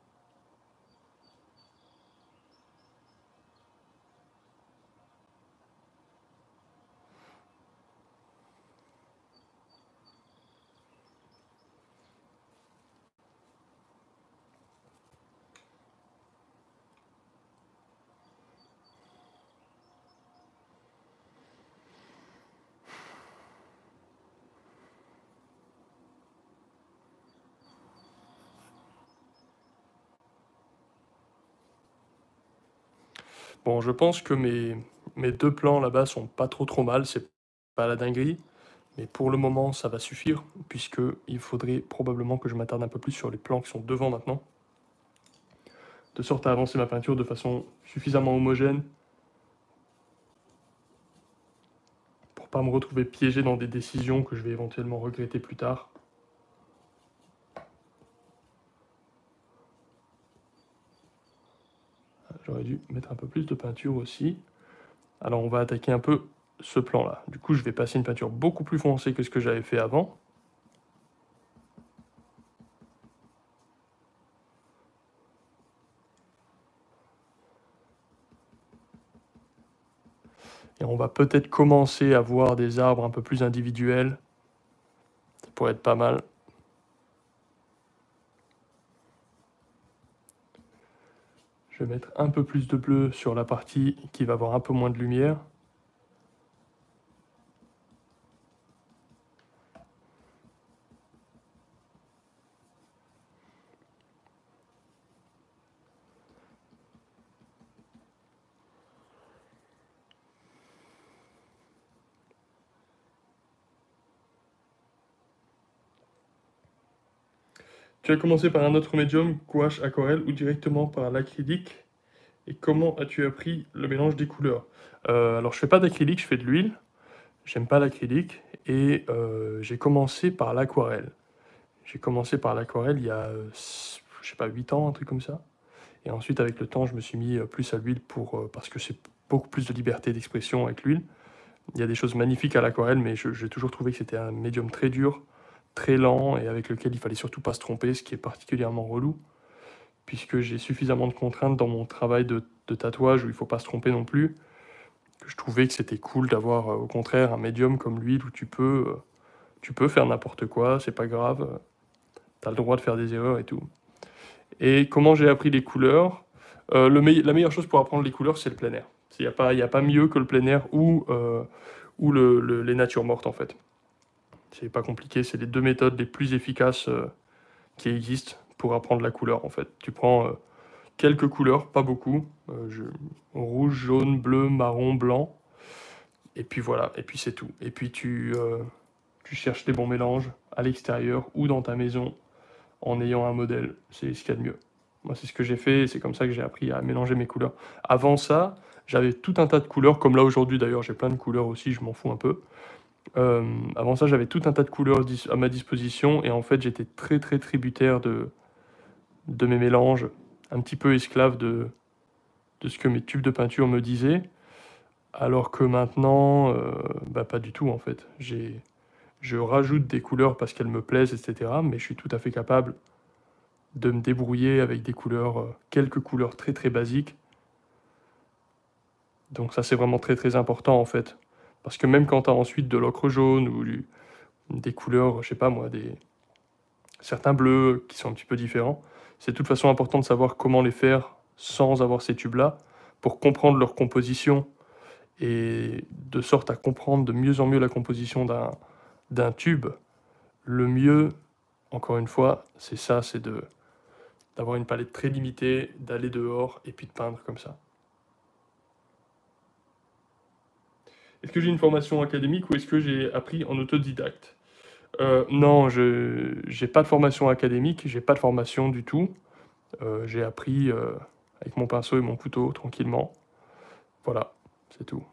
Bon, je pense que mes, mes deux plans là-bas sont pas trop trop mal, c'est pas la dinguerie, mais pour le moment ça va suffire, puisque il faudrait probablement que je m'attarde un peu plus sur les plans qui sont devant maintenant, de sorte à avancer ma peinture de façon suffisamment homogène pour pas me retrouver piégé dans des décisions que je vais éventuellement regretter plus tard. J'aurais dû mettre un peu plus de peinture aussi. Alors on va attaquer un peu ce plan-là. Du coup, je vais passer une peinture beaucoup plus foncée que ce que j'avais fait avant. Et on va peut-être commencer à voir des arbres un peu plus individuels. Ça pourrait être pas mal. Je vais mettre un peu plus de bleu sur la partie qui va avoir un peu moins de lumière. Tu as commencé par un autre médium, gouache, aquarelle, ou directement par l'acrylique? Et comment as-tu appris le mélange des couleurs? euh, Alors, je fais pas d'acrylique, je fais de l'huile. J'aime pas l'acrylique. Et euh, j'ai commencé par l'aquarelle. J'ai commencé par l'aquarelle il y a, euh, je sais pas, huit ans, un truc comme ça. Et ensuite, avec le temps, je me suis mis euh, plus à l'huile pour, euh, parce que c'est beaucoup plus de liberté d'expression avec l'huile. Il y a des choses magnifiques à l'aquarelle, mais j'ai toujours trouvé que c'était un médium très dur, très lent, et avec lequel il fallait surtout pas se tromper, ce qui est particulièrement relou, puisque j'ai suffisamment de contraintes dans mon travail de, de tatouage où il faut pas se tromper non plus, que je trouvais que c'était cool d'avoir euh, au contraire un médium comme l'huile où tu peux, euh, tu peux faire n'importe quoi, c'est pas grave, euh, tu as le droit de faire des erreurs et tout. Et comment j'ai appris les couleurs? euh, le me La meilleure chose pour apprendre les couleurs, c'est le plein air. Il n'y a, pas, y a pas mieux que le plein air ou, euh, ou le, le, les natures mortes en fait. C'est pas compliqué, c'est les deux méthodes les plus efficaces euh, qui existent pour apprendre la couleur en fait. Tu prends euh, quelques couleurs, pas beaucoup, euh, je... rouge, jaune, bleu, marron, blanc, et puis voilà, et puis c'est tout. Et puis tu, euh, tu cherches les bons mélanges à l'extérieur ou dans ta maison en ayant un modèle, c'est ce qu'il y a de mieux. Moi c'est ce que j'ai fait et c'est comme ça que j'ai appris à mélanger mes couleurs. Avant ça, j'avais tout un tas de couleurs, comme là aujourd'hui d'ailleurs j'ai plein de couleurs aussi, je m'en fous un peu. Euh, avant ça, j'avais tout un tas de couleurs à ma disposition et en fait, j'étais très très tributaire de, de mes mélanges, un petit peu esclave de, de ce que mes tubes de peinture me disaient, alors que maintenant, euh, bah, pas du tout en fait. J'ai, je rajoute des couleurs parce qu'elles me plaisent, et cetera. Mais je suis tout à fait capable de me débrouiller avec des couleurs, euh, quelques couleurs très très basiques. Donc ça, c'est vraiment très très important en fait. Parce que même quand tu as ensuite de l'ocre jaune ou du, des couleurs, je sais pas moi, des, certains bleus qui sont un petit peu différents, c'est de toute façon important de savoir comment les faire sans avoir ces tubes-là, pour comprendre leur composition, et de sorte à comprendre de mieux en mieux la composition d'un, d'un tube. Le mieux, encore une fois, c'est ça, c'est de, d'avoir une palette très limitée, d'aller dehors et puis de peindre comme ça. Est-ce que j'ai une formation académique ou est-ce que j'ai appris en autodidacte? Euh, non, je j'ai pas de formation académique, j'ai pas de formation du tout. Euh, j'ai appris euh, avec mon pinceau et mon couteau, tranquillement. Voilà, c'est tout.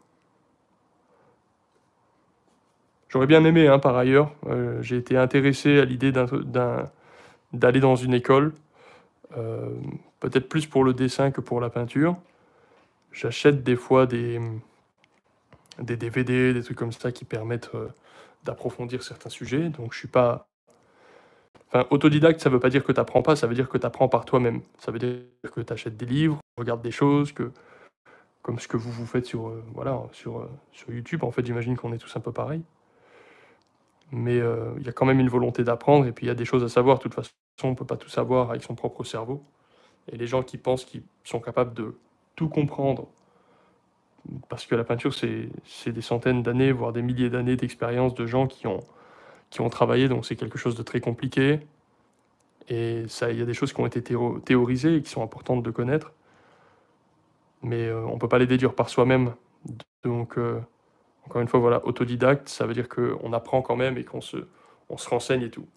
J'aurais bien aimé, hein, par ailleurs. Euh, j'ai été intéressé à l'idée d'un, d'un- d'aller dans une école, euh, peut-être plus pour le dessin que pour la peinture. J'achète des fois des, des D V D, des trucs comme ça qui permettent euh, d'approfondir certains sujets. Donc je suis pas... Enfin, autodidacte, ça veut pas dire que tu apprends pas, ça veut dire que tu apprends par toi-même. Ça veut dire que tu achètes des livres, regardes des choses, que comme ce que vous vous faites sur, euh, voilà, sur, euh, sur YouTube. En fait, j'imagine qu'on est tous un peu pareil. Mais euh, il y a quand même une volonté d'apprendre, et puis il y a des choses à savoir. De toute façon, on ne peut pas tout savoir avec son propre cerveau. Et les gens qui pensent qu'ils sont capables de tout comprendre, parce que la peinture, c'est c'est des centaines d'années, voire des milliers d'années d'expérience de gens qui ont, qui ont travaillé, donc c'est quelque chose de très compliqué. Et ça, il y a des choses qui ont été théo- théorisées et qui sont importantes de connaître, mais euh, on ne peut pas les déduire par soi-même. Donc, euh, encore une fois, voilà, autodidacte, ça veut dire qu'on apprend quand même et qu'on se, on se renseigne et tout.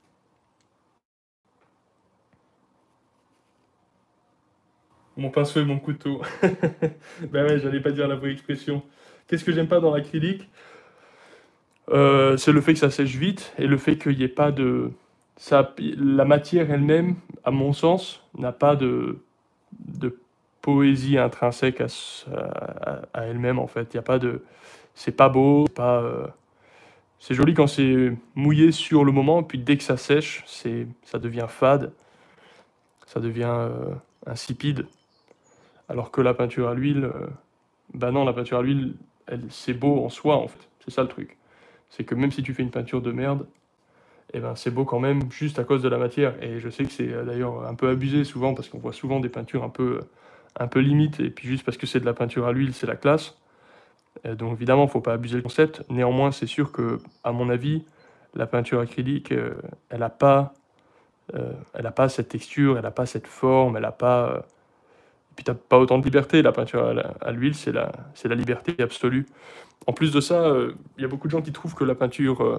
Mon pinceau et mon couteau. Ben ouais, j'allais pas dire la vraie expression. Qu'est-ce que j'aime pas dans l'acrylique? Euh, c'est le fait que ça sèche vite et le fait qu'il n'y ait pas de... Ça, la matière elle-même, à mon sens, n'a pas de, de poésie intrinsèque à, à, à elle-même, en fait. Il y a pas de... C'est pas beau, c'est pas... Euh, c'est joli quand c'est mouillé sur le moment, puis dès que ça sèche, c'est, ça devient fade, ça devient euh, insipide. Alors que la peinture à l'huile, euh, bah non, la peinture à l'huile, elle, c'est beau en soi, en fait. C'est ça le truc. C'est que même si tu fais une peinture de merde, eh ben, c'est beau quand même juste à cause de la matière. Et je sais que c'est euh, d'ailleurs un peu abusé souvent, parce qu'on voit souvent des peintures un peu, un peu limites, et puis juste parce que c'est de la peinture à l'huile, c'est la classe. Euh, donc évidemment, il ne faut pas abuser le concept. Néanmoins, c'est sûr que, à mon avis, la peinture acrylique, euh, elle n'a pas, euh, elle a pas cette texture, elle n'a pas cette forme, elle n'a pas... euh, Et puis t'as pas autant de liberté. La peinture à la- à l'huile, c'est la, c'est la liberté absolue. En plus de ça, euh, il y a beaucoup de gens qui trouvent que la peinture, euh,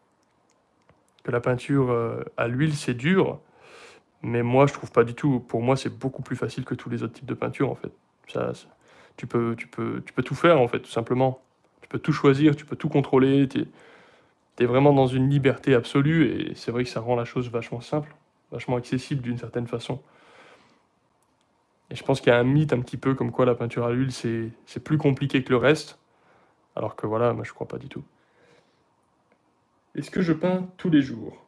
que la peinture euh, à l'huile, c'est dur. Mais moi, je trouve pas du tout. Pour moi, c'est beaucoup plus facile que tous les autres types de peinture, en fait. Ça, ça- tu peux, tu peux, tu peux tout faire, en fait, tout simplement. Tu peux tout choisir, tu peux tout contrôler. T'es, t'es vraiment dans une liberté absolue, et c'est vrai que ça rend la chose vachement simple, vachement accessible d'une certaine façon. Et je pense qu'il y a un mythe un petit peu comme quoi la peinture à l'huile, c'est, c'est plus compliqué que le reste. Alors que voilà, moi, je crois pas du tout. Est-ce que je peins tous les jours?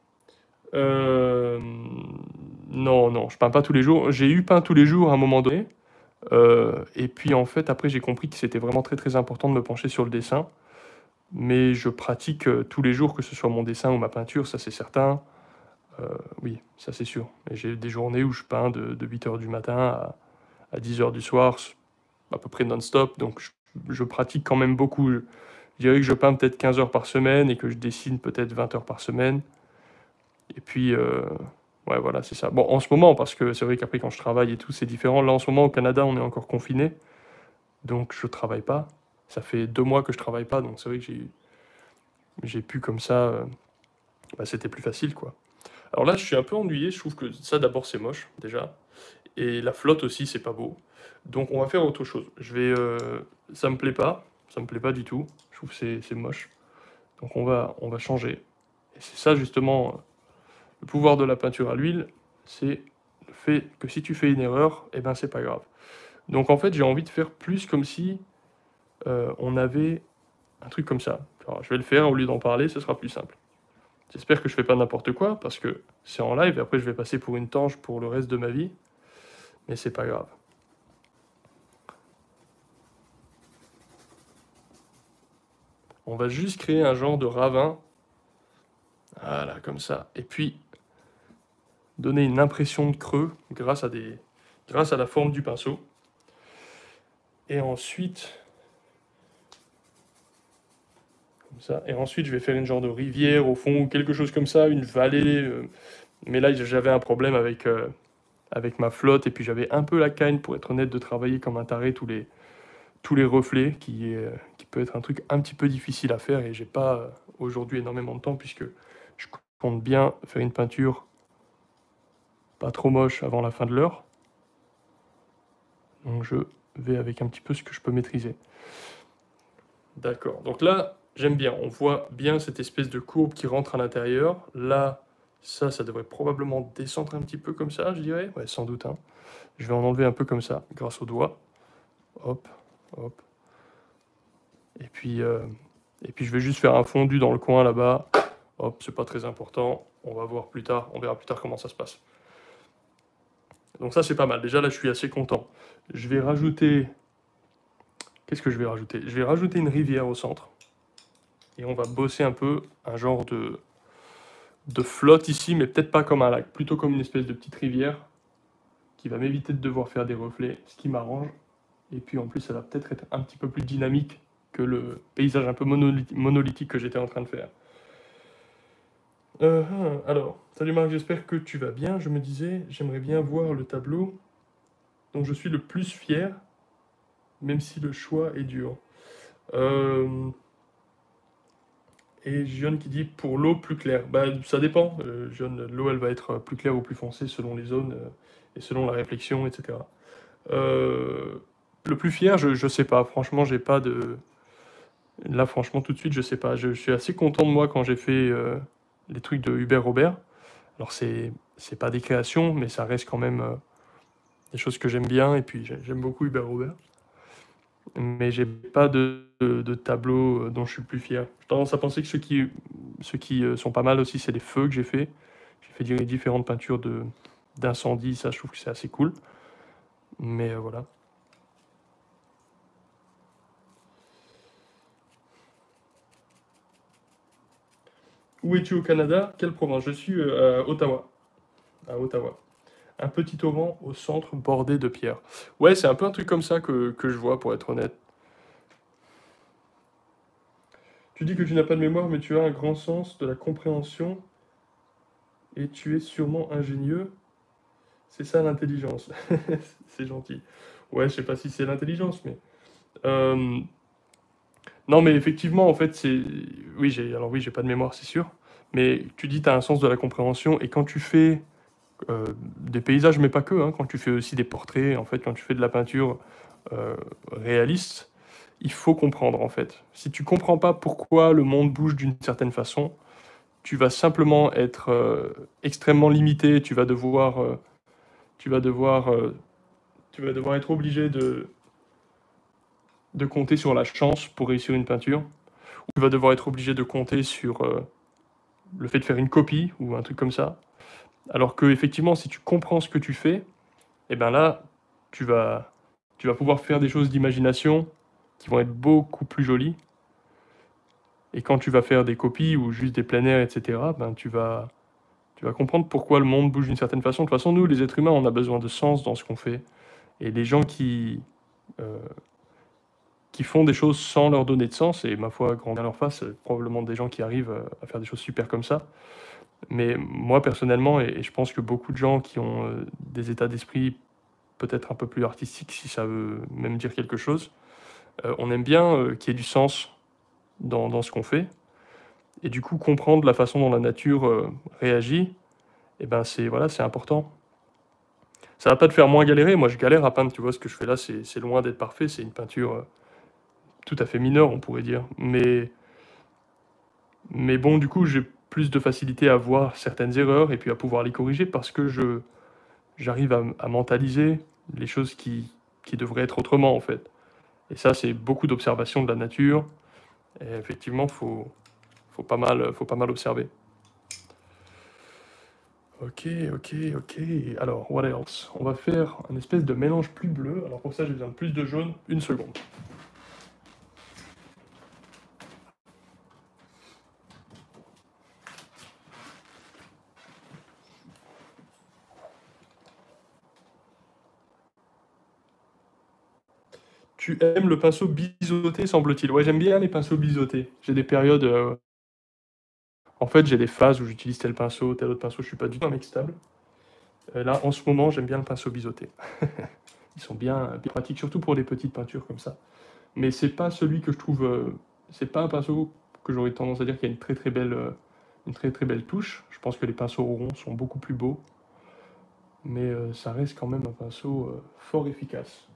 Euh, Non, non, je peins pas tous les jours. J'ai eu peint tous les jours à un moment donné. Euh, et puis en fait, après, j'ai compris que c'était vraiment très très important de me pencher sur le dessin. Mais je pratique euh, tous les jours, que ce soit mon dessin ou ma peinture, ça c'est certain. Euh, oui, ça c'est sûr. Et j'ai des journées où je peins de, de huit heures du matin à, à dix heures du soir, à peu près non-stop. Donc je, je pratique quand même beaucoup. Je dirais que je peins peut-être quinze heures par semaine et que je dessine peut-être vingt heures par semaine. Et puis, euh, ouais, voilà, c'est ça. Bon, en ce moment, parce que c'est vrai qu'après, quand je travaille et tout, c'est différent. Là, en ce moment, au Canada, on est encore confiné, donc je travaille pas. Ça fait deux mois que je travaille pas, donc c'est vrai que j'ai j'ai pu comme ça. Euh, bah, c'était plus facile, quoi. Alors là, je suis un peu ennuyé. Je trouve que ça, d'abord, c'est moche, déjà. Et la flotte aussi, c'est pas beau. Donc, on va faire autre chose. Je vais. Euh, ça me plaît pas. Ça me plaît pas du tout. Je trouve que c'est c'est moche. Donc, on va, on va changer. Et c'est ça, justement. Le pouvoir de la peinture à l'huile, c'est le fait que si tu fais une erreur, eh ben c'est pas grave. Donc en fait, j'ai envie de faire plus comme si euh, on avait un truc comme ça. Alors, je vais le faire, au lieu d'en parler, ce sera plus simple. J'espère que je fais pas n'importe quoi, parce que c'est en live, et après je vais passer pour une tange pour le reste de ma vie, mais c'est pas grave. On va juste créer un genre de ravin, voilà, comme ça, et puis donner une impression de creux grâce à, des, grâce à la forme du pinceau. Et ensuite, comme ça. Et ensuite, je vais faire une genre de rivière au fond, ou quelque chose comme ça, une vallée. euh, Mais là, j'avais un problème avec, euh, avec ma flotte, et puis j'avais un peu la cagne, pour être honnête, de travailler comme un taré tous les, tous les reflets, qui, est, euh, qui peut être un truc un petit peu difficile à faire, et j'ai pas euh, aujourd'hui énormément de temps, puisque je compte bien faire une peinture pas trop moche avant la fin de l'heure. Donc je vais avec un petit peu ce que je peux maîtriser. D'accord. Donc là, j'aime bien. On voit bien cette espèce de courbe qui rentre à l'intérieur. Là, ça, ça devrait probablement descendre un petit peu comme ça, je dirais. Ouais, sans doute, hein. Je vais en enlever un peu comme ça, grâce au doigt. Hop, hop. Et puis, euh, et puis je vais juste faire un fondu dans le coin là-bas. Hop, c'est pas très important. On va voir plus tard. On verra plus tard comment ça se passe. Donc ça, c'est pas mal. Déjà, là, je suis assez content. Je vais rajouter... Qu'est-ce que je vais rajouter? Je vais rajouter une rivière au centre. Et on va bosser un peu un genre de, de flotte ici, mais peut-être pas comme un lac, plutôt comme une espèce de petite rivière qui va m'éviter de devoir faire des reflets, ce qui m'arrange. Et puis en plus, ça va peut-être être un petit peu plus dynamique que le paysage un peu monolithique que j'étais en train de faire. Euh, hein, alors, salut Marc, j'espère que tu vas bien. Je me disais, j'aimerais bien voir le tableau dont je suis le plus fier, même si le choix est dur. Euh, Et Gion qui dit pour l'eau plus claire. Bah, ça dépend. Euh, Gion, l'eau elle va être plus claire ou plus foncée selon les zones euh, et selon la réflexion, et cetera. Euh, le plus fier, je, je sais pas. Franchement, j'ai pas de. Là, franchement, tout de suite, je sais pas. Je, je suis assez content de moi quand j'ai fait euh, les trucs de Hubert Robert. Alors, c'est c'est pas des créations, mais ça reste quand même euh, des choses que j'aime bien. Et puis, j'ai- j'aime beaucoup Hubert Robert. Mais j'ai pas de, de, de tableau euh, dont je suis le plus fier. J'ai tendance à penser que ceux qui, ceux qui euh, sont pas mal aussi, c'est les feux que j'ai fait. J'ai fait des différentes peintures de d'incendie. Ça, je trouve que c'est assez cool. Mais euh, voilà. Où es-tu au Canada? Quelle province? Je suis euh, à Ottawa. À Ottawa. Un petit torrent au centre bordé de pierres. Ouais, c'est un peu un truc comme ça que, que je vois, pour être honnête. Tu dis que tu n'as pas de mémoire, mais tu as un grand sens de la compréhension et tu es sûrement ingénieux. C'est ça l'intelligence. C'est gentil. Ouais, je sais pas si c'est l'intelligence, mais... euh, non, mais effectivement, en fait, c'est... Oui, j'ai... Alors oui, j'ai pas de mémoire, c'est sûr. Mais tu dis tu as un sens de la compréhension et quand tu fais euh, des paysages, mais pas que, hein, quand tu fais aussi des portraits, en fait, quand tu fais de la peinture euh, réaliste, il faut comprendre, en fait. Si tu comprends pas pourquoi le monde bouge d'une certaine façon, tu vas simplement être euh, extrêmement limité, tu vas devoir, euh, tu vas devoir, euh, tu vas devoir être obligé de, de compter sur la chance pour réussir une peinture, ou tu vas devoir être obligé de compter sur euh, le fait de faire une copie ou un truc comme ça. Alors que effectivement, si tu comprends ce que tu fais, et ben là, tu vas, tu vas pouvoir faire des choses d'imagination qui vont être beaucoup plus jolies. Et quand tu vas faire des copies ou juste des plein air, et cetera, ben tu vas, tu vas comprendre pourquoi le monde bouge d'une certaine façon. De toute façon, nous, les êtres humains, on a besoin de sens dans ce qu'on fait. Et les gens qui, euh, qui font des choses sans leur donner de sens, et ma foi, grand bien leur face, c'est probablement des gens qui arrivent euh, à faire des choses super comme ça. Mais moi, personnellement, et, et je pense que beaucoup de gens qui ont euh, des états d'esprit peut-être un peu plus artistiques, si ça veut même dire quelque chose, euh, on aime bien euh, qu'il y ait du sens dans, dans ce qu'on fait. Et du coup, comprendre la façon dont la nature euh, réagit, eh ben c'est voilà, c'est important. Ça va pas te faire moins galérer. Moi, je galère à peindre. Tu vois, ce que je fais là, c'est c'est loin d'être parfait. C'est une peinture euh, tout à fait mineure, on pourrait dire. Mais, mais bon, du coup, j'ai plus de facilité à voir certaines erreurs et puis à pouvoir les corriger parce que je j'arrive à, à mentaliser les choses qui, qui devraient être autrement, en fait. Et ça, c'est beaucoup d'observation de la nature. Et effectivement, faut, faut pas mal, faut pas mal observer. Ok, ok, ok. Alors, what else? On va faire un espèce de mélange plus bleu. Alors pour ça, j'ai besoin de plus de jaune. Une seconde. Tu aimes le pinceau biseauté, semble-t-il. Ouais, j'aime bien les pinceaux biseautés. J'ai des périodes... euh, En fait, j'ai des phases où j'utilise tel pinceau, tel autre pinceau. Je suis pas du tout un mec stable. Euh, là, en ce moment, j'aime bien le pinceau biseauté. Ils sont bien, bien pratiques, surtout pour des petites peintures comme ça. Mais c'est pas celui que je trouve... euh, C'est pas un pinceau que j'aurais tendance à dire qu'il y a une très très belle... euh, une très très belle touche. Je pense que les pinceaux ronds sont beaucoup plus beaux. Mais euh, ça reste quand même un pinceau euh, fort efficace.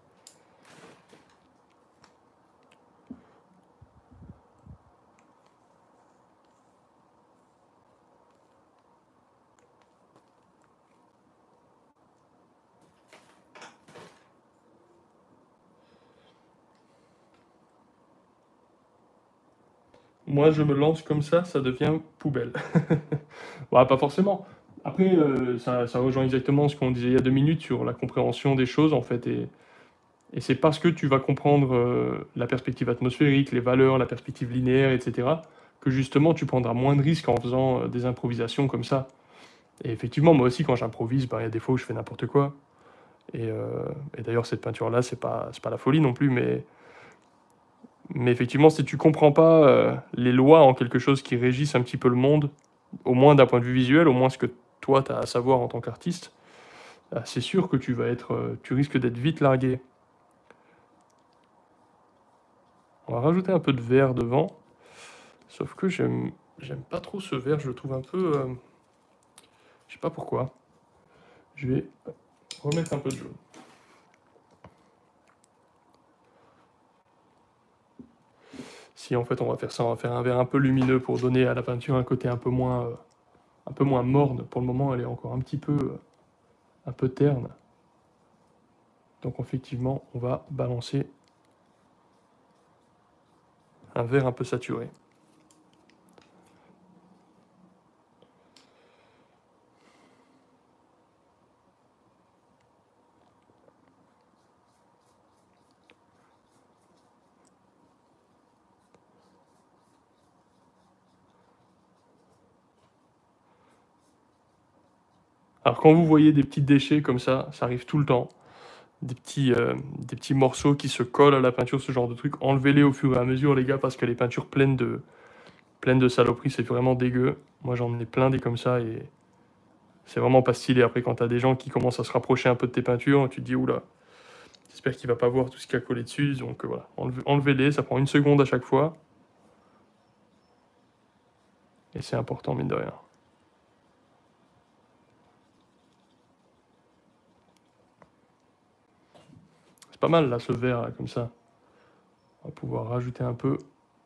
Moi, je me lance comme ça, ça devient poubelle. Bah, pas forcément. Après, euh, ça, ça rejoint exactement ce qu'on disait il y a deux minutes sur la compréhension des choses, en fait. Et, et c'est parce que tu vas comprendre euh, la perspective atmosphérique, les valeurs, la perspective linéaire, et cetera, que justement, tu prendras moins de risques en faisant euh, des improvisations comme ça. Et effectivement, moi aussi, quand j'improvise, bah, il y a des fois où je fais n'importe quoi. Et, euh, et d'ailleurs, cette peinture-là, c'est pas, c'est pas la folie non plus, mais Mais effectivement, si tu comprends pas euh, les lois en quelque chose qui régissent un petit peu le monde, au moins d'un point de vue visuel, au moins ce que toi tu as à savoir en tant qu'artiste, euh, c'est sûr que tu vas être, euh, tu risques d'être vite largué. On va rajouter un peu de vert devant, sauf que j'aime, j'aime pas trop ce vert, je le trouve un peu, euh, je sais pas pourquoi. Je vais remettre un peu de jaune. Si en fait on va faire ça, on va faire un verre un peu lumineux pour donner à la peinture un côté un peu moins, euh, un peu moins morne. Pour le moment, elle est encore un petit peu, euh, un peu terne. Donc effectivement, on va balancer un verre un peu saturé. Alors quand vous voyez des petits déchets comme ça, ça arrive tout le temps. Des petits, euh, des petits morceaux qui se collent à la peinture, ce genre de truc. Enlevez-les au fur et à mesure, les gars, parce que les peintures pleines de, pleines de saloperies, c'est vraiment dégueu. Moi, j'en ai plein des comme ça et c'est vraiment pas stylé. Après, quand t'as des gens qui commencent à se rapprocher un peu de tes peintures, tu te dis, oula, j'espère qu'il va pas voir tout ce qui a collé dessus. Donc euh, voilà, Enlevez- enlevez-les, ça prend une seconde à chaque fois. Et c'est important, mine de rien. C'est pas mal, là, ce verre, là, comme ça. On va pouvoir rajouter un peu.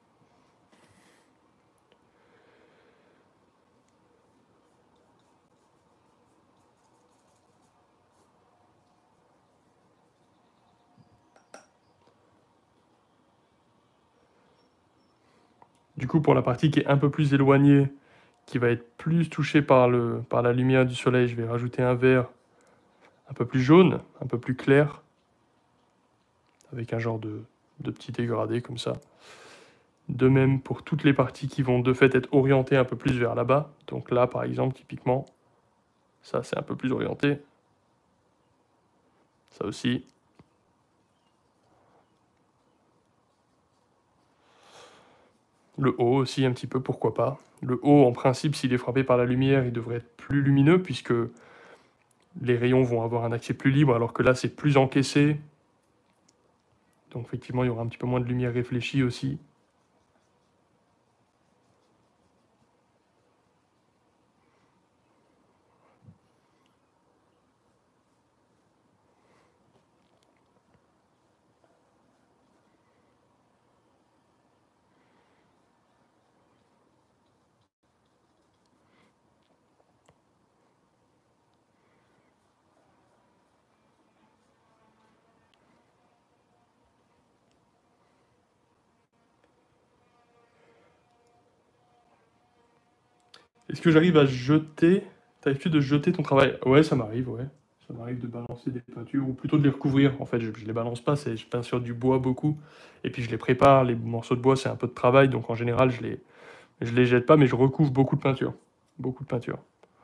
Du coup, pour la partie qui est un peu plus éloignée, qui va être plus touchée par, le, par la lumière du soleil, je vais rajouter un vert un peu plus jaune, un peu plus clair, avec un genre de, de petit dégradé comme ça. De même pour toutes les parties qui vont de fait être orientées un peu plus vers là-bas. Donc là, par exemple, typiquement, ça c'est un peu plus orienté. Ça aussi. Le haut aussi un petit peu, pourquoi pas. Le haut, en principe, s'il est frappé par la lumière, il devrait être plus lumineux, puisque les rayons vont avoir un accès plus libre, alors que là, c'est plus encaissé. Donc effectivement, il y aura un petit peu moins de lumière réfléchie aussi. Est-ce que j'arrive à jeter... T'as l'habitude de jeter ton travail? Ouais, ça m'arrive, ouais. Ça m'arrive de balancer des peintures, ou plutôt de les recouvrir. En fait, je, je les balance pas, c'est, je peins sur du bois beaucoup. Et puis je les prépare, les morceaux de bois, c'est un peu de travail, donc en général, je les, je les jette pas, mais je recouvre beaucoup de peinture. Beaucoup de peinture.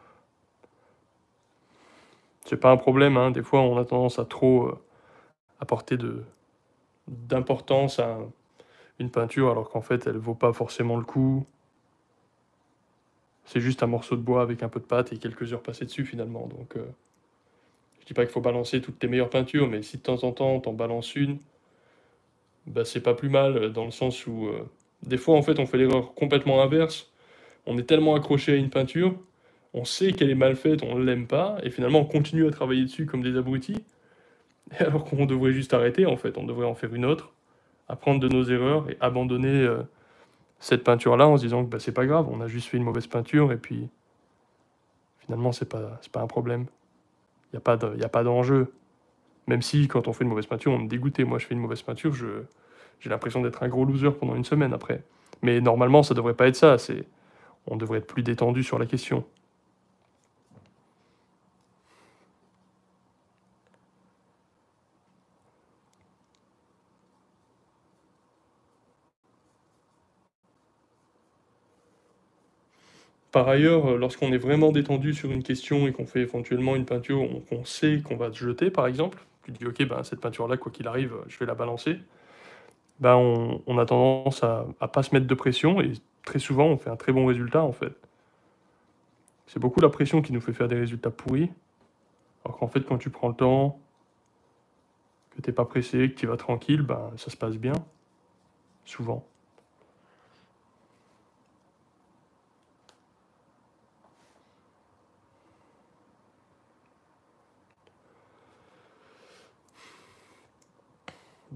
C'est pas un problème, hein. Des fois, on a tendance à trop euh, apporter de, d'importance à un- une peinture, alors qu'en fait, elle vaut pas forcément le coup. C'est juste un morceau de bois avec un peu de pâte et quelques heures passées dessus, finalement. Donc... euh, je dis pas qu'il faut balancer toutes tes meilleures peintures, mais si de temps en temps t'en balances une, bah c'est pas plus mal, euh, dans le sens où euh, des fois en fait on fait l'erreur complètement inverse. On est tellement accroché à une peinture, on sait qu'elle est mal faite, on l'aime pas, et finalement on continue à travailler dessus comme des abrutis, et alors qu'on devrait juste arrêter en fait, on devrait en faire une autre, apprendre de nos erreurs et abandonner euh, cette peinture-là en se disant que bah, c'est pas grave, on a juste fait une mauvaise peinture et puis finalement c'est pas, c'est pas un problème. Il n'y a pas de- y a pas d'enjeu. Même si, quand on fait une mauvaise peinture, on me dégoûtait. Moi, je fais une mauvaise peinture, je, j'ai l'impression d'être un gros loser pendant une semaine après. Mais normalement, ça devrait pas être ça. C'est, on devrait être plus détendu sur la question. Par ailleurs, euh, lorsqu'on est vraiment détendu sur une question et qu'on fait éventuellement une peinture on- qu'on sait qu'on va se jeter, par exemple, tu te dis, ok, ben, cette peinture-là, quoi qu'il arrive, je vais la balancer. Ben, on, on a tendance à, à pas se mettre de pression et très souvent, on fait un très bon résultat, en fait. C'est beaucoup la pression qui nous fait faire des résultats pourris. Alors qu'en fait, quand tu prends le temps, que t'es pas pressé, que tu vas tranquille, ben, ça se passe bien, souvent.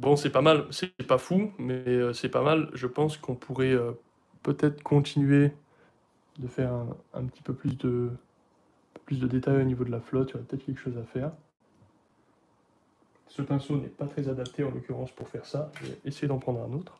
Bon, c'est pas mal, c'est pas fou, mais euh, c'est pas mal. Je pense qu'on pourrait euh, peut-être continuer de faire un, un petit peu plus de, plus de détails au niveau de la flotte. Il y aurait peut-être quelque chose à faire. Ce pinceau n'est pas très adapté en l'occurrence pour faire ça. Je vais essayer d'en prendre un autre.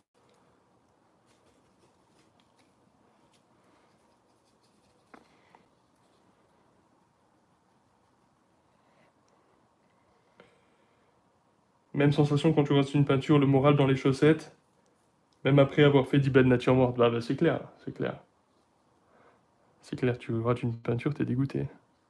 Même sensation quand tu restes une peinture, le moral dans les chaussettes, même après avoir fait dix belles natures mortes. Bah, bah c'est clair, c'est clair. C'est clair, tu rates une peinture, t'es dégoûté.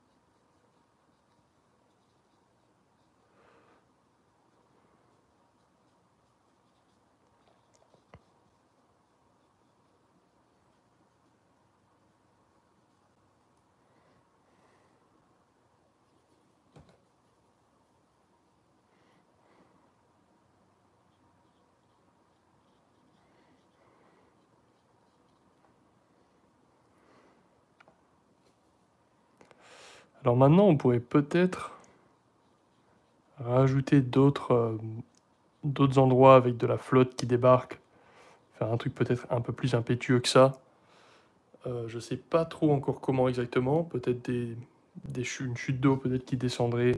Alors maintenant, on pourrait peut-être rajouter d'autres euh, d'autres endroits avec de la flotte qui débarque. Faire un truc peut-être un peu plus impétueux que ça. Euh, je sais pas trop encore comment exactement. Peut-être des, des ch- une chute d'eau peut-être qui descendrait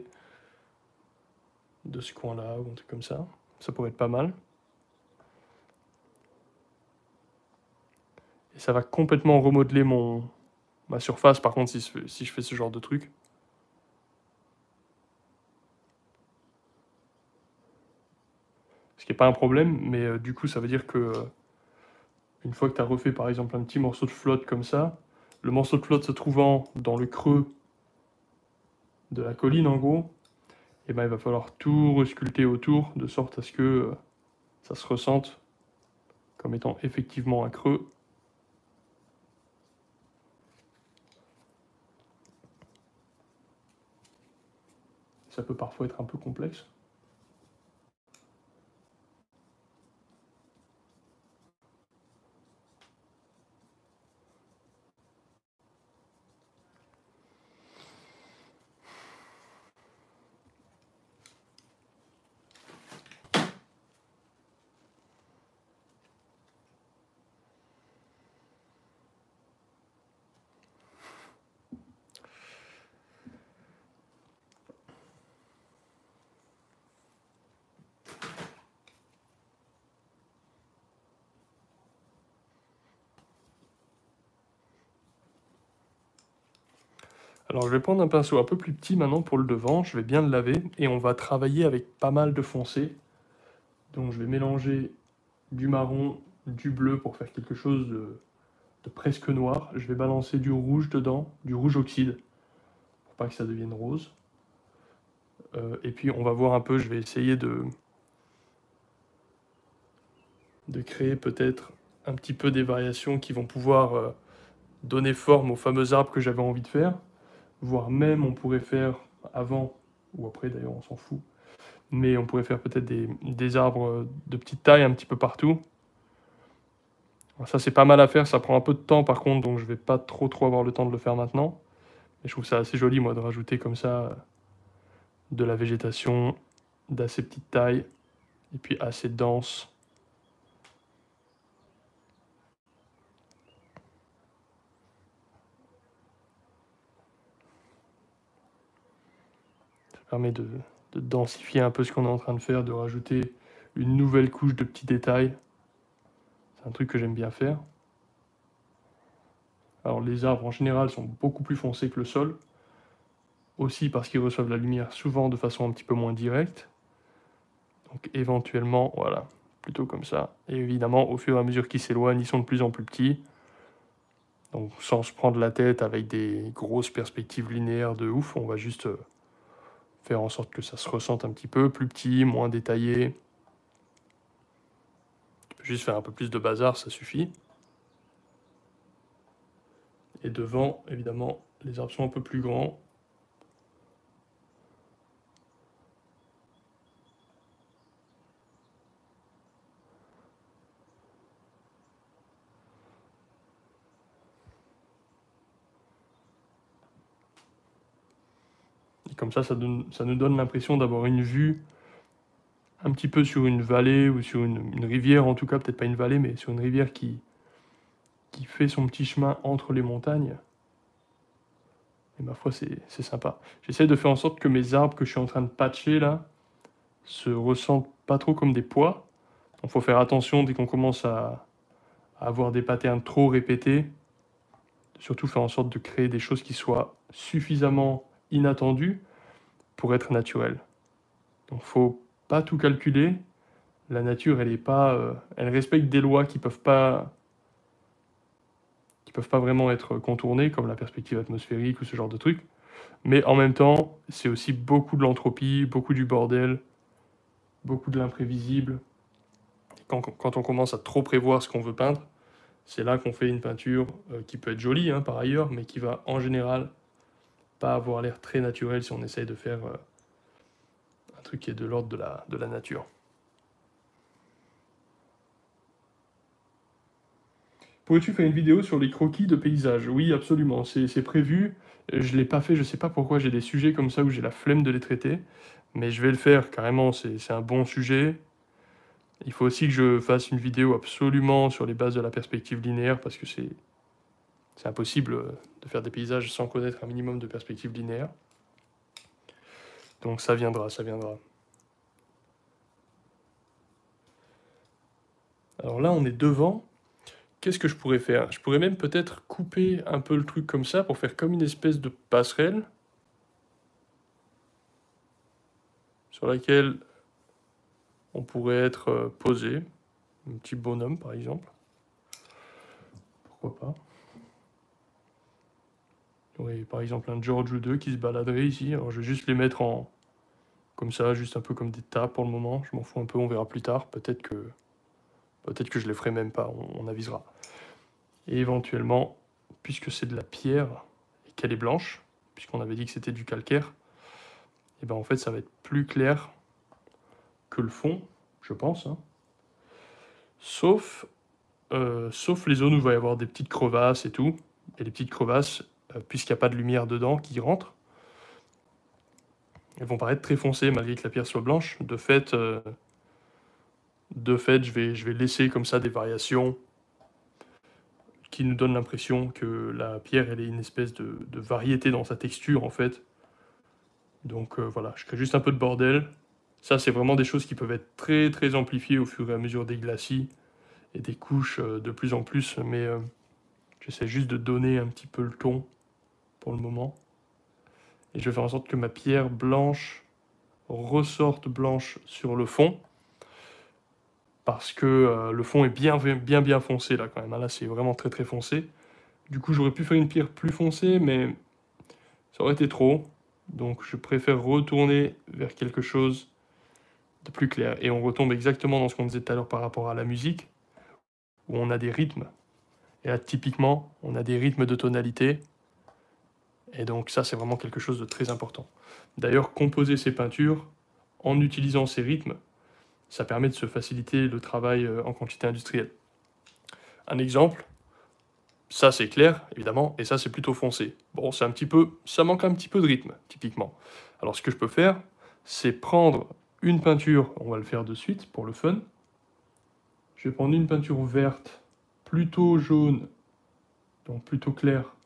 de ce coin-là ou un truc comme ça. Ça pourrait être pas mal. Et ça va complètement remodeler mon, ma surface par contre si, je- si je fais ce genre de truc. Ce qui n'est pas un problème, mais euh, du coup ça veut dire que euh, une fois que tu as refait par exemple un petit morceau de flotte comme ça, le morceau de flotte se trouvant dans le creux de la colline en gros, et ben il va falloir tout resculpter autour de sorte à ce que euh, ça se ressente comme étant effectivement un creux. Ça peut parfois être un peu complexe. Alors je vais prendre un pinceau un peu plus petit maintenant pour le devant, je vais bien le laver et on va travailler avec pas mal de foncé. Donc je vais mélanger du marron, du bleu pour faire quelque chose de, de presque noir. Je vais balancer du rouge dedans, du rouge oxyde, pour pas que ça devienne rose. Euh, et puis on va voir un peu, je vais essayer de, de créer peut-être un petit peu des variations qui vont pouvoir euh, donner forme aux fameux arbres que j'avais envie de faire. Voire même on pourrait faire avant, ou après d'ailleurs on s'en fout, mais on pourrait faire peut-être des, des arbres de petite taille un petit peu partout. Alors ça c'est pas mal à faire, ça prend un peu de temps par contre, donc je vais pas trop trop avoir le temps de le faire maintenant. Mais je trouve ça assez joli moi de rajouter comme ça de la végétation d'assez petite taille et puis assez dense. Ça permet de, de densifier un peu ce qu'on est en train de faire, de rajouter une nouvelle couche de petits détails. C'est un truc que j'aime bien faire. Alors les arbres en général sont beaucoup plus foncés que le sol, aussi parce qu'ils reçoivent la lumière souvent de façon un petit peu moins directe. Donc éventuellement, voilà, plutôt comme ça. Et évidemment, au fur et à mesure qu'ils s'éloignent, ils sont de plus en plus petits. Donc sans se prendre la tête avec des grosses perspectives linéaires de ouf, on va juste euh, faire en sorte que ça se ressente un petit peu, plus petit, moins détaillé. Juste faire un peu plus de bazar, ça suffit. Et devant, évidemment, les arbres sont un peu plus grands. Et comme ça, ça, donne, ça nous donne l'impression d'avoir une vue un petit peu sur une vallée ou sur une, une rivière, en tout cas, peut-être pas une vallée, mais sur une rivière qui, qui fait son petit chemin entre les montagnes. Et ma foi, c'est sympa. J'essaie de faire en sorte que mes arbres que je suis en train de patcher là se ressentent pas trop comme des poids. Donc faut faire attention dès qu'on commence à, à avoir des patterns trop répétés. Surtout faire en sorte de créer des choses qui soient suffisamment inattendues pour être naturelles. Donc faut pas tout calculer. La nature, elle est pas, euh, elle respecte des lois qui peuvent pas, qui peuvent pas vraiment être contournées, comme la perspective atmosphérique ou ce genre de trucs. Mais en même temps, c'est aussi beaucoup de l'entropie, beaucoup du bordel, beaucoup de l'imprévisible. Quand, quand on commence à trop prévoir ce qu'on veut peindre, c'est là qu'on fait une peinture euh, qui peut être jolie hein, par ailleurs, mais qui va en général pas avoir l'air très naturel si on essaye de faire euh, un truc qui est de l'ordre de la, de la nature. Pourrais-tu faire une vidéo sur les croquis de paysages? Oui, absolument, c'est prévu. Je ne l'ai pas fait, je ne sais pas pourquoi j'ai des sujets comme ça où j'ai la flemme de les traiter, mais je vais le faire carrément, c'est un bon sujet. Il faut aussi que je fasse une vidéo absolument sur les bases de la perspective linéaire, parce que c'est impossible de faire des paysages sans connaître un minimum de perspective linéaire. Donc ça viendra, ça viendra. Alors là, on est devant. Qu'est-ce que je pourrais faire? Je pourrais même peut-être couper un peu le truc comme ça pour faire comme une espèce de passerelle sur laquelle on pourrait être posé. Un petit bonhomme, par exemple. Pourquoi pas? Oui, par exemple un George ou deux qui se baladerait ici. Alors je vais juste les mettre en... comme ça, juste un peu comme des tas pour le moment. Je m'en fous un peu, on verra plus tard. Peut-être que... Peut-être que je les ferai même pas, on, on avisera. Et éventuellement, puisque c'est de la pierre et qu'elle est blanche, puisqu'on avait dit que c'était du calcaire, et ben en fait ça va être plus clair que le fond, je pense. Hein. Sauf, euh, sauf les zones où il va y avoir des petites crevasses et tout. Et les petites crevasses, euh, puisqu'il n'y a pas de lumière dedans qui rentre, elles vont paraître très foncées malgré que la pierre soit blanche. De fait, euh, de fait je, vais, je vais laisser comme ça des variations qui nous donnent l'impression que la pierre elle est une espèce de, de variété dans sa texture en fait. Donc euh, voilà, je crée juste un peu de bordel. Ça c'est vraiment des choses qui peuvent être très très amplifiées au fur et à mesure des glacis et des couches euh, de plus en plus, mais euh, j'essaie juste de donner un petit peu le ton pour le moment. Et je vais faire en sorte que ma pierre blanche ressorte blanche sur le fond. Parce que euh, le fond est bien, bien, bien foncé là quand même. Là, c'est vraiment très, très foncé. Du coup, j'aurais pu faire une pierre plus foncée, mais ça aurait été trop. Donc, je préfère retourner vers quelque chose de plus clair. Et on retombe exactement dans ce qu'on disait tout à l'heure par rapport à la musique, où on a des rythmes. Et là, typiquement, on a des rythmes de tonalité. Et donc, ça, c'est vraiment quelque chose de très important. D'ailleurs, composer ces peintures en utilisant ces rythmes, ça permet de se faciliter le travail en quantité industrielle. Un exemple, ça c'est clair, évidemment, et ça c'est plutôt foncé. Bon, c'est un petit peu, ça manque un petit peu de rythme, typiquement. Alors ce que je peux faire, c'est prendre une peinture, on va le faire de suite pour le fun. Je vais prendre une peinture verte, plutôt jaune, donc plutôt claire,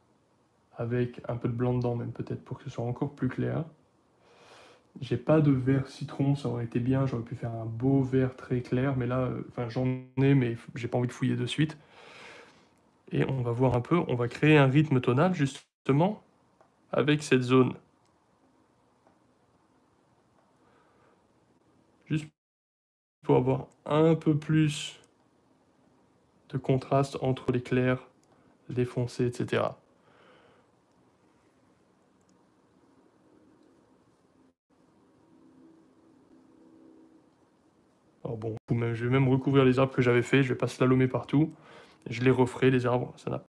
avec un peu de blanc dedans, même peut-être pour que ce soit encore plus clair. J'ai pas de vert citron, ça aurait été bien, j'aurais pu faire un beau vert très clair, mais là, euh, enfin j'en ai, mais j'ai pas envie de fouiller de suite. Et on va voir un peu, on va créer un rythme tonal, justement, avec cette zone. Juste pour avoir un peu plus de contraste entre les clairs, les foncés, et cetera. Alors bon, je vais même recouvrir les arbres que j'avais fait, je vais pas slalomer partout. Je les referai, les arbres, ça n'a...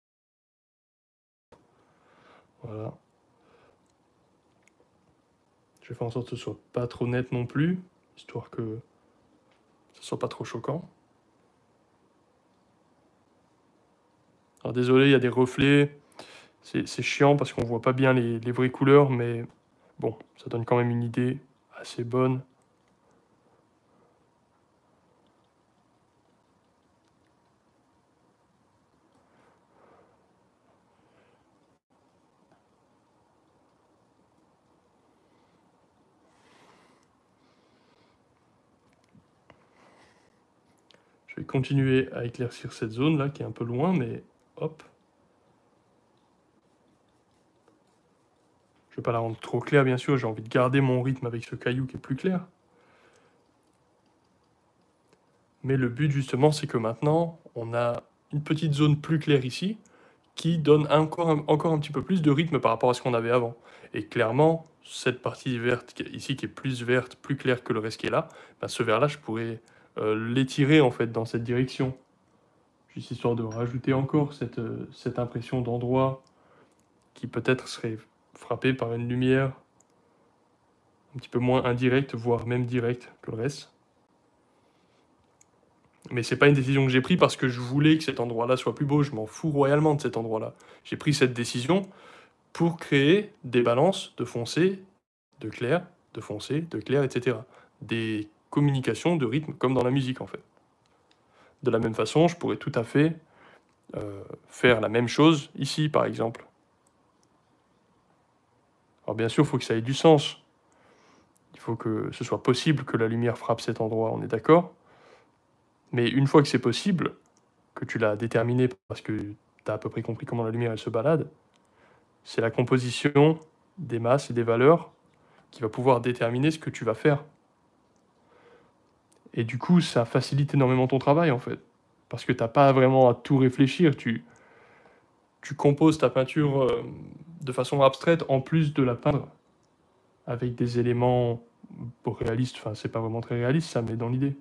Voilà. Je vais faire en sorte que ce soit pas trop net non plus, histoire que ce soit pas trop choquant. Alors désolé, il y a des reflets, c'est chiant parce qu'on voit pas bien les, les vraies couleurs, mais bon, ça donne quand même une idée assez bonne vais continuer à éclaircir cette zone-là, qui est un peu loin, mais hop. Je ne vais pas la rendre trop claire, bien sûr, j'ai envie de garder mon rythme avec ce caillou qui est plus clair. Mais le but, justement, c'est que maintenant, on a une petite zone plus claire ici, qui donne encore un, encore un petit peu plus de rythme par rapport à ce qu'on avait avant. Et clairement, cette partie verte ici, qui est plus verte, plus claire que le reste qui est là, ben ce vert-là, je pourrais euh, l'étirer, en fait, dans cette direction. Juste histoire de rajouter encore cette, euh, cette impression d'endroit qui peut-être serait frappé par une lumière un petit peu moins indirecte, voire même directe que le reste. Mais c'est pas une décision que j'ai prise parce que je voulais que cet endroit-là soit plus beau. Je m'en fous royalement de cet endroit-là. J'ai pris cette décision pour créer des balances de foncé, de clair, de foncé, de clair, et cetera. Des communications de rythme comme dans la musique en fait. De la même façon, je pourrais tout à fait euh, faire la même chose ici par exemple. Alors bien sûr, il faut que ça ait du sens. Il faut que ce soit possible que la lumière frappe cet endroit, on est d'accord? Mais une fois que c'est possible, que tu l'as déterminé parce que tu as à peu près compris comment la lumière elle se balade, c'est la composition des masses et des valeurs qui va pouvoir déterminer ce que tu vas faire. Et du coup, ça facilite énormément ton travail, en fait. Parce que tu n'as pas vraiment à tout réfléchir. Tu, tu composes ta peinture euh, de façon abstraite, en plus de la peindre, avec des éléments réalistes. Enfin, c'est pas vraiment très réaliste, ça, mais dans l'idée.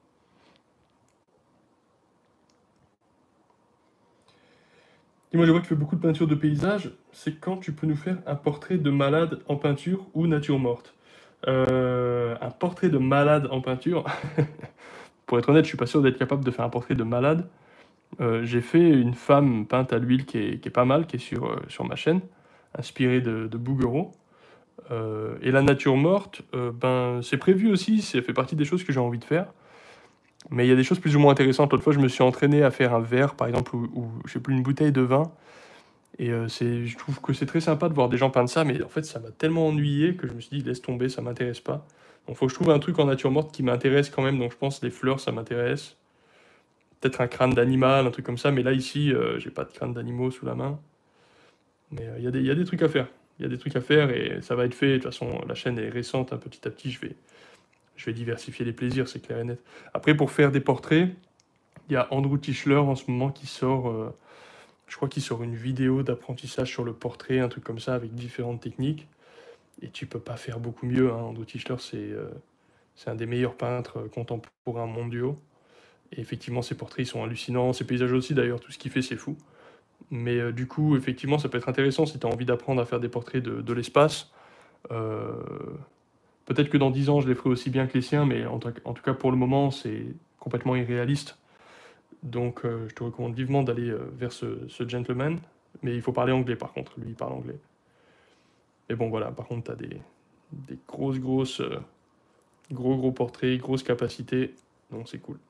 Dis-moi, je vois que tu fais beaucoup de peinture de paysage. C'est quand tu peux nous faire un portrait de malade en peinture ou nature morte? Euh, un portrait de malade en peinture. Pour être honnête, je suis pas sûr d'être capable de faire un portrait de malade. Euh, j'ai fait une femme peinte à l'huile qui est, qui est pas mal, qui est sur, euh, sur ma chaîne, inspirée de, de Bouguereau. Euh, et la nature morte, euh, ben, c'est prévu aussi, ça fait partie des choses que j'ai envie de faire. Mais il y a des choses plus ou moins intéressantes. L'autre fois, je me suis entraîné à faire un verre, par exemple, ou, ou je sais plus, une bouteille de vin. Et euh, c'est, je trouve que c'est très sympa de voir des gens peindre ça, mais en fait, ça m'a tellement ennuyé que je me suis dit, laisse tomber, ça m'intéresse pas. Donc, faut que je trouve un truc en nature morte qui m'intéresse quand même. Donc, je pense les fleurs, ça m'intéresse. Peut-être un crâne d'animal, un truc comme ça. Mais là, ici, euh, j'ai pas de crâne d'animaux sous la main. Mais il euh, y, y a des trucs à faire. Il y a des trucs à faire et ça va être fait. De toute façon, la chaîne est récente. Hein, petit à petit, je vais, je vais diversifier les plaisirs, c'est clair et net. Après, pour faire des portraits, il y a Andrew Tischler en ce moment qui sort... Euh, je crois qu'il sort une vidéo d'apprentissage sur le portrait, un truc comme ça, avec différentes techniques. Et tu peux pas faire beaucoup mieux. Hein. Andrew Tischler, c'est euh, c'est un des meilleurs peintres contemporains mondiaux. Et effectivement, ses portraits, ils sont hallucinants. Ses paysages aussi, d'ailleurs, tout ce qu'il fait, c'est fou. Mais euh, du coup, effectivement, ça peut être intéressant si tu as envie d'apprendre à faire des portraits de, de l'espace. Euh, Peut-être que dans dix ans, je les ferai aussi bien que les siens, mais en, en tout cas, pour le moment, c'est complètement irréaliste. Donc, euh, je te recommande vivement d'aller euh, vers ce, ce gentleman. Mais il faut parler anglais, par contre. Lui, il parle anglais. Mais bon, voilà. Par contre, tu as des, des grosses, grosses... Euh, gros, gros portraits, grosses capacités. Donc, c'est cool.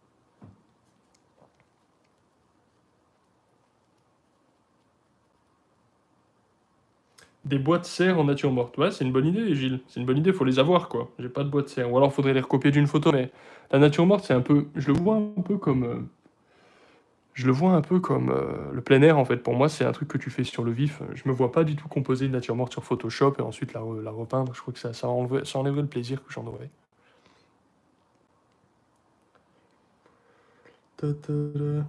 Des boîtes de serre en nature morte. Ouais, c'est une bonne idée, Gilles. C'est une bonne idée, faut les avoir, quoi. J'ai pas de boîte de serre. Ou alors, faudrait les recopier d'une photo. Mais la nature morte, c'est un peu... Je le vois un peu comme... euh, Je le vois un peu comme euh, le plein air, en fait. Pour moi, c'est un truc que tu fais sur le vif. Je me vois pas du tout composer une nature morte sur Photoshop et ensuite la, re- la repeindre. Je crois que ça, ça, enleverait, ça enlèverait le plaisir que j'en aurais. Ta-ta-da.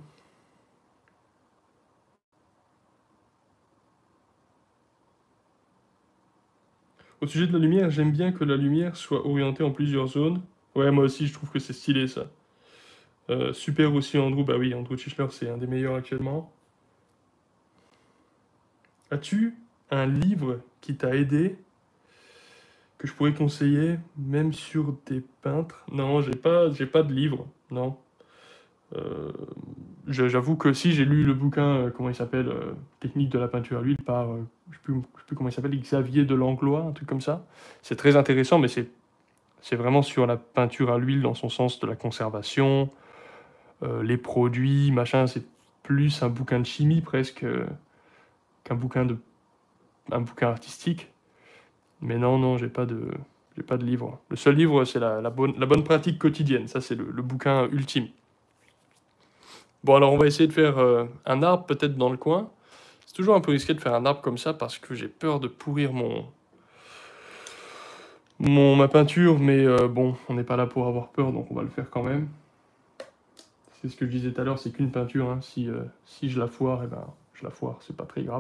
Au sujet de la lumière, j'aime bien que la lumière soit orientée en plusieurs zones. Ouais, moi aussi, je trouve que c'est stylé, ça. Euh, super aussi, Andrew. Bah oui, Andrew Tischler, c'est un des meilleurs actuellement. As-tu un livre qui t'a aidé, que je pourrais conseiller, même sur des peintres? Non, j'ai pas, j'ai pas de livre, non. Euh, je- J'avoue que si j'ai lu le bouquin, euh, comment il s'appelle, euh, Technique de la peinture à l'huile, par, euh, je sais plus, je sais plus comment il s'appelle, Xavier de Langlois, un truc comme ça. C'est très intéressant, mais c'est c'est vraiment sur la peinture à l'huile dans son sens de la conservation, euh, les produits, machin. C'est plus un bouquin de chimie presque euh, qu'un bouquin de, un bouquin artistique. Mais non, non, j'ai pas de, j'ai pas de livre. Le seul livre, c'est la, la bonne, la bonne pratique quotidienne. Ça, c'est le, le bouquin ultime. Bon, alors on va essayer de faire euh, un arbre peut-être dans le coin. C'est toujours un peu risqué de faire un arbre comme ça parce que j'ai peur de pourrir mon, mon ma peinture, mais euh, bon, on n'est pas là pour avoir peur, donc on va le faire quand même. C'est ce que je disais tout à l'heure, c'est qu'une peinture. Hein. Si, euh, si je la foire, eh ben, je la foire, c'est pas très grave.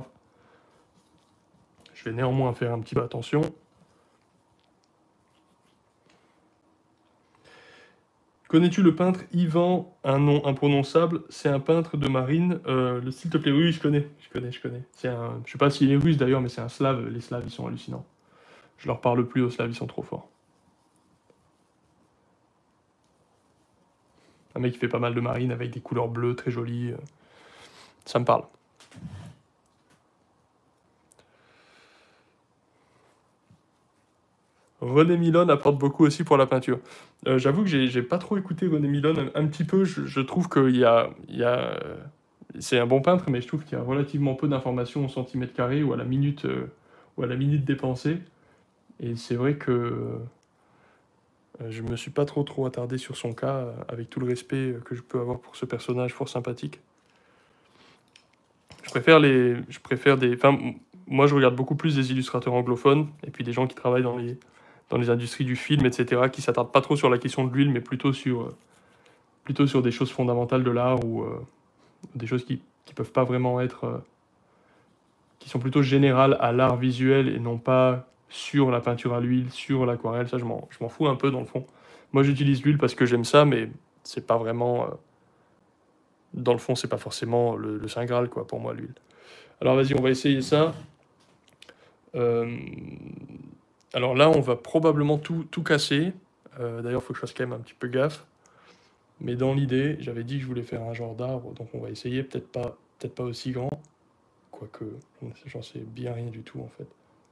Je vais néanmoins faire un petit peu attention. Connais-tu le peintre Ivan, un nom imprononçable? C'est un peintre de marine. Euh, le s'il te plaît, oui, je connais, je connais, je connais. C'est un, je sais pas s'il est russe d'ailleurs, mais c'est un slave. Les slaves, ils sont hallucinants. Je leur parle plus aux slaves, ils sont trop forts. Un mec qui fait pas mal de marine avec des couleurs bleues très jolies. euh, Ça me parle. René Milon apporte beaucoup aussi pour la peinture. Euh, J'avoue que j'ai j'ai pas trop écouté René Milon, un, un petit peu. Je, je trouve qu'il y a, il y a euh, c'est un bon peintre, mais je trouve qu'il y a relativement peu d'informations au centimètre carré ou à la minute, euh, ou à la minute dépensée. Et c'est vrai que euh, je me suis pas trop trop attardé sur son cas, euh, avec tout le respect euh, que je peux avoir pour ce personnage fort sympathique. Je préfère les, je préfère des, enfin, m- moi je regarde beaucoup plus des illustrateurs anglophones et puis des gens qui travaillent dans les, dans les industries du film, et cetera, qui s'attardent pas trop sur la question de l'huile, mais plutôt sur, euh, plutôt sur des choses fondamentales de l'art ou euh, des choses qui, qui peuvent pas vraiment être, euh, qui sont plutôt générales à l'art visuel et non pas sur la peinture à l'huile, sur l'aquarelle. Ça, je m'en, je m'en fous un peu dans le fond. Moi, j'utilise l'huile parce que j'aime ça, mais c'est pas vraiment, euh, dans le fond, c'est pas forcément le, le saint graal, quoi, pour moi, l'huile. Alors, vas-y, on va essayer ça. Euh, alors là, on va probablement tout, tout casser. Euh, D'ailleurs, il faut que je fasse quand même un petit peu gaffe. Mais dans l'idée, j'avais dit que je voulais faire un genre d'arbre, donc on va essayer, peut-être pas, peut-être pas aussi grand, quoique j'en sais bien rien du tout en fait.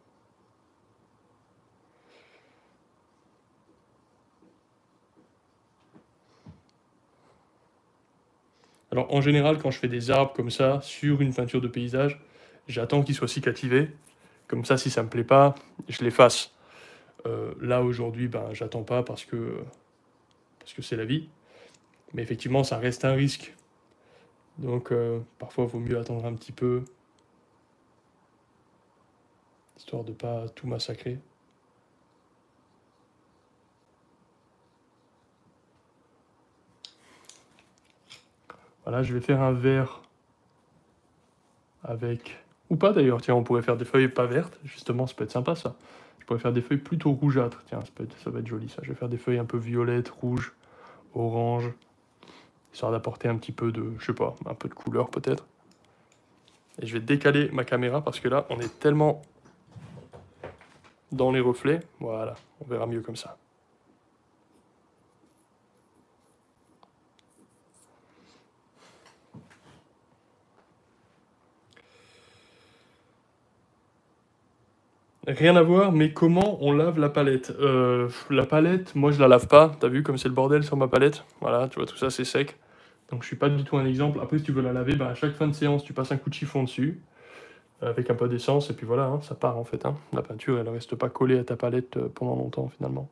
Alors en général, quand je fais des arbres comme ça, sur une peinture de paysage, j'attends qu'ils soient cicativé. Comme ça, si ça me plaît pas, je l'efface. Euh, là aujourd'hui, ben j'attends pas parce que parce que c'est la vie. Mais effectivement, ça reste un risque. Donc euh, parfois, il vaut mieux attendre un petit peu, histoire de pas tout massacrer. Voilà, je vais faire un vert avec... Ou pas d'ailleurs, tiens, on pourrait faire des feuilles pas vertes, justement, ça peut être sympa ça. Je pourrais faire des feuilles plutôt rougeâtres, tiens, ça, peut être, ça va être joli ça. Je vais faire des feuilles un peu violettes, rouges, orange, histoire d'apporter un petit peu de, je sais pas, un peu de couleur peut-être. Et je vais décaler ma caméra parce que là, on est tellement dans les reflets, voilà, on verra mieux comme ça. Rien à voir, mais comment on lave la palette? Euh, La palette, moi je la lave pas, t'as vu comme c'est le bordel sur ma palette? Voilà, tu vois, tout ça c'est sec. Donc je suis pas du tout un exemple. Après, si tu veux la laver, bah, à chaque fin de séance, tu passes un coup de chiffon dessus, avec un peu d'essence, et puis voilà, hein, ça part en fait. Hein. La peinture, elle reste pas collée à ta palette euh, pendant longtemps finalement.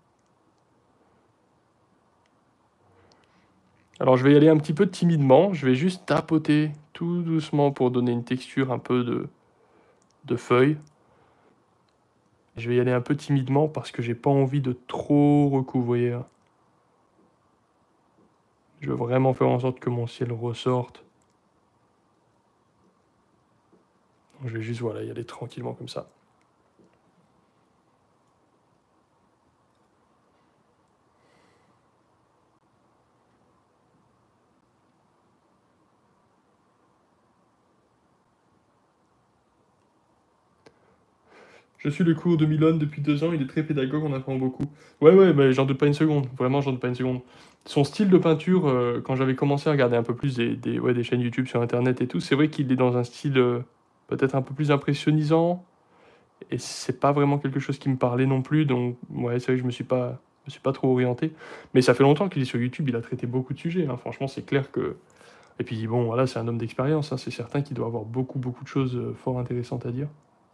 Alors je vais y aller un petit peu timidement, je vais juste tapoter tout doucement pour donner une texture un peu de, de feuille. Je vais y aller un peu timidement parce que j'ai pas envie de trop recouvrir. Je veux vraiment faire en sorte que mon ciel ressorte. Donc, je vais juste voilà, y aller tranquillement comme ça. Je suis le cours de Milone depuis deux ans, il est très pédagogue, on apprend beaucoup. Ouais, ouais, mais j'en doute pas une seconde, vraiment, j'en doute pas une seconde. Son style de peinture, euh, quand j'avais commencé à regarder un peu plus des, des, ouais, des chaînes YouTube sur Internet et tout, c'est vrai qu'il est dans un style euh, peut-être un peu plus impressionnisant, et c'est pas vraiment quelque chose qui me parlait non plus, donc ouais, c'est vrai que je me suis pas, je me suis pas trop orienté. Mais ça fait longtemps qu'il est sur YouTube, il a traité beaucoup de sujets, hein. Franchement, c'est clair que... Et puis bon, voilà, c'est un homme d'expérience, hein, c'est certain qu'il doit avoir beaucoup, beaucoup de choses euh, fort intéressantes à dire.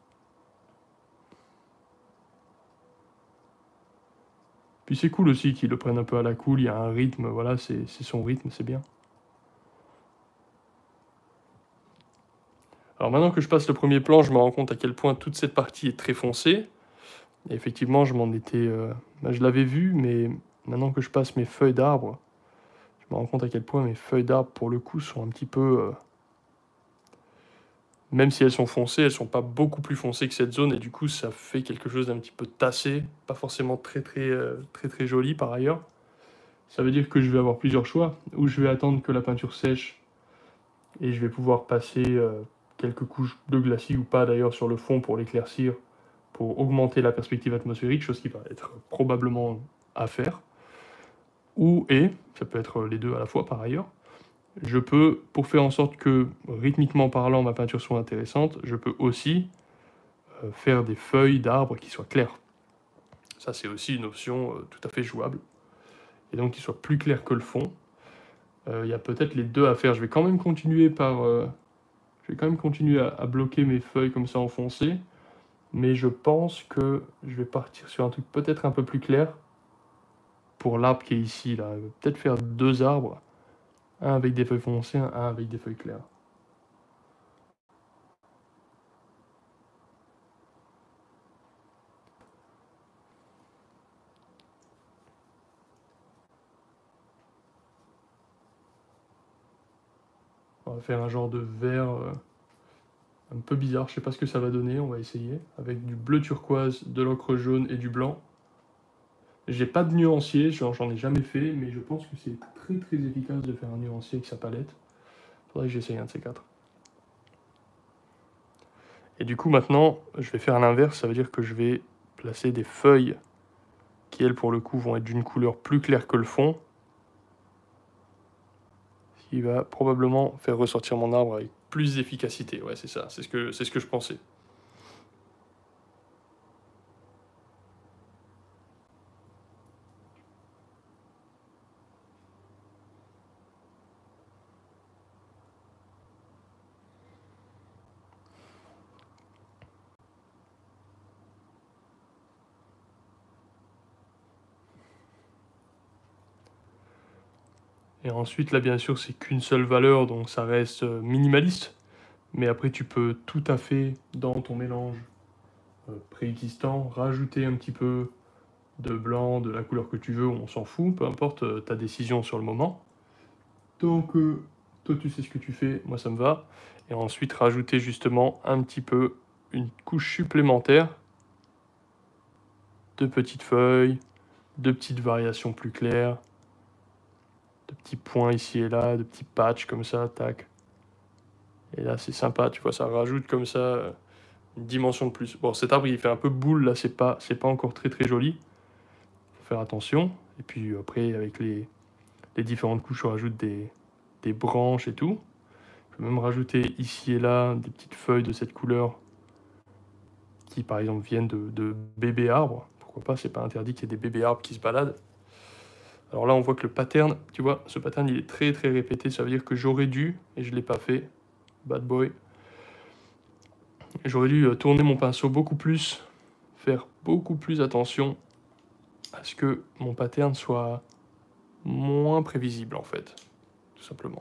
Puis c'est cool aussi qu'ils le prennent un peu à la cool, il y a un rythme, voilà, c'est c'est son rythme, c'est bien. Alors maintenant que je passe le premier plan, je me rends compte à quel point toute cette partie est très foncée. Et effectivement, je m'en étais... Euh, ben, je l'avais vu, mais maintenant que je passe mes feuilles d'arbre, je me rends compte à quel point mes feuilles d'arbre, pour le coup, sont un petit peu... Euh, même si elles sont foncées, elles sont pas beaucoup plus foncées que cette zone, et du coup, ça fait quelque chose d'un petit peu tassé, pas forcément très très, euh, très très joli par ailleurs. Ça veut dire que je vais avoir plusieurs choix, ou je vais attendre que la peinture sèche, et je vais pouvoir passer euh, quelques couches de glacis, ou pas d'ailleurs, sur le fond pour l'éclaircir, pour augmenter la perspective atmosphérique, chose qui va être probablement à faire. Ou, et, ça peut être les deux à la fois par ailleurs, je peux, pour faire en sorte que, rythmiquement parlant, ma peinture soit intéressante, je peux aussi euh, faire des feuilles d'arbres qui soient claires. Ça, c'est aussi une option euh, tout à fait jouable. Et donc, qui soit plus clair que le fond. Il euh, y a peut-être les deux à faire. Je vais quand même continuer par... Euh, je vais quand même continuer à, à bloquer mes feuilles comme ça enfoncées. Mais je pense que je vais partir sur un truc peut-être un peu plus clair. Pour l'arbre qui est ici, là. Je vais peut-être faire deux arbres. Un avec des feuilles foncées, un avec des feuilles claires. On va faire un genre de vert euh, un peu bizarre. Je sais pas ce que ça va donner. On va essayer. Avec du bleu turquoise, de l'ocre jaune et du blanc. J'ai pas de nuancier, j'en ai jamais fait, mais je pense que c'est très très efficace de faire un nuancier avec sa palette. Faudrait que j'essaye un de ces quatre. Et du coup maintenant, je vais faire l'inverse, ça veut dire que je vais placer des feuilles qui elles pour le coup vont être d'une couleur plus claire que le fond. Ce qui va probablement faire ressortir mon arbre avec plus d'efficacité. Ouais, c'est ça, c'est ce que, c'est ce que je pensais. Et ensuite, là, bien sûr, c'est qu'une seule valeur, donc ça reste minimaliste. Mais après, tu peux tout à fait, dans ton mélange euh, préexistant, rajouter un petit peu de blanc, de la couleur que tu veux, on s'en fout, peu importe euh, ta décision sur le moment. Donc, euh, toi, tu sais ce que tu fais, moi, ça me va. Et ensuite, rajouter justement un petit peu, une couche supplémentaire de petites feuilles, de petites variations plus claires, de petits points ici et là, de petits patchs comme ça, tac. Et là, c'est sympa, tu vois, ça rajoute comme ça euh, une dimension de plus. Bon, cet arbre, il fait un peu boule, là, c'est pas, c'est pas encore très très joli. Faut faire attention. Et puis après, avec les, les différentes couches, on rajoute des, des branches et tout. Je peux même rajouter ici et là des petites feuilles de cette couleur qui, par exemple, viennent de, de bébés arbres. Pourquoi pas, c'est pas interdit qu'il y ait des bébés arbres qui se baladent. Alors là, on voit que le pattern, tu vois, ce pattern, il est très très répété. Ça veut dire que j'aurais dû, et je l'ai pas fait, bad boy, j'aurais dû tourner mon pinceau beaucoup plus, faire beaucoup plus attention à ce que mon pattern soit moins prévisible, en fait, tout simplement.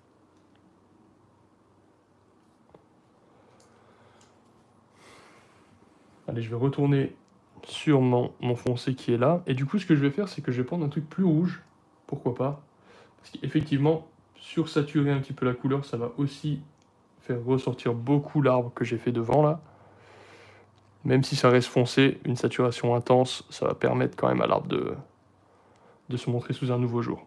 Allez, je vais retourner sur mon, mon foncé qui est là. Et du coup, ce que je vais faire, c'est que je vais prendre un truc plus rouge. Pourquoi pas? Parce qu'effectivement, sursaturer un petit peu la couleur, ça va aussi faire ressortir beaucoup l'arbre que j'ai fait devant, là. Même si ça reste foncé, une saturation intense, ça va permettre quand même à l'arbre de, de se montrer sous un nouveau jour.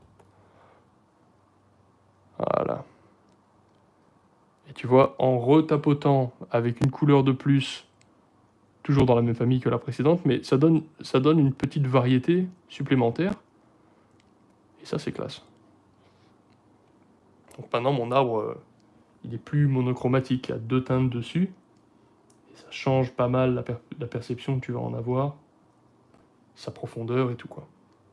Voilà. Et tu vois, en retapotant avec une couleur de plus, toujours dans la même famille que la précédente, mais ça donne, ça donne une petite variété supplémentaire. Et ça, c'est classe. Donc maintenant, mon arbre, euh, il est plus monochromatique. Il y a deux teintes dessus. Et ça change pas mal la, per la perception que tu vas en avoir. Sa profondeur et tout, quoi.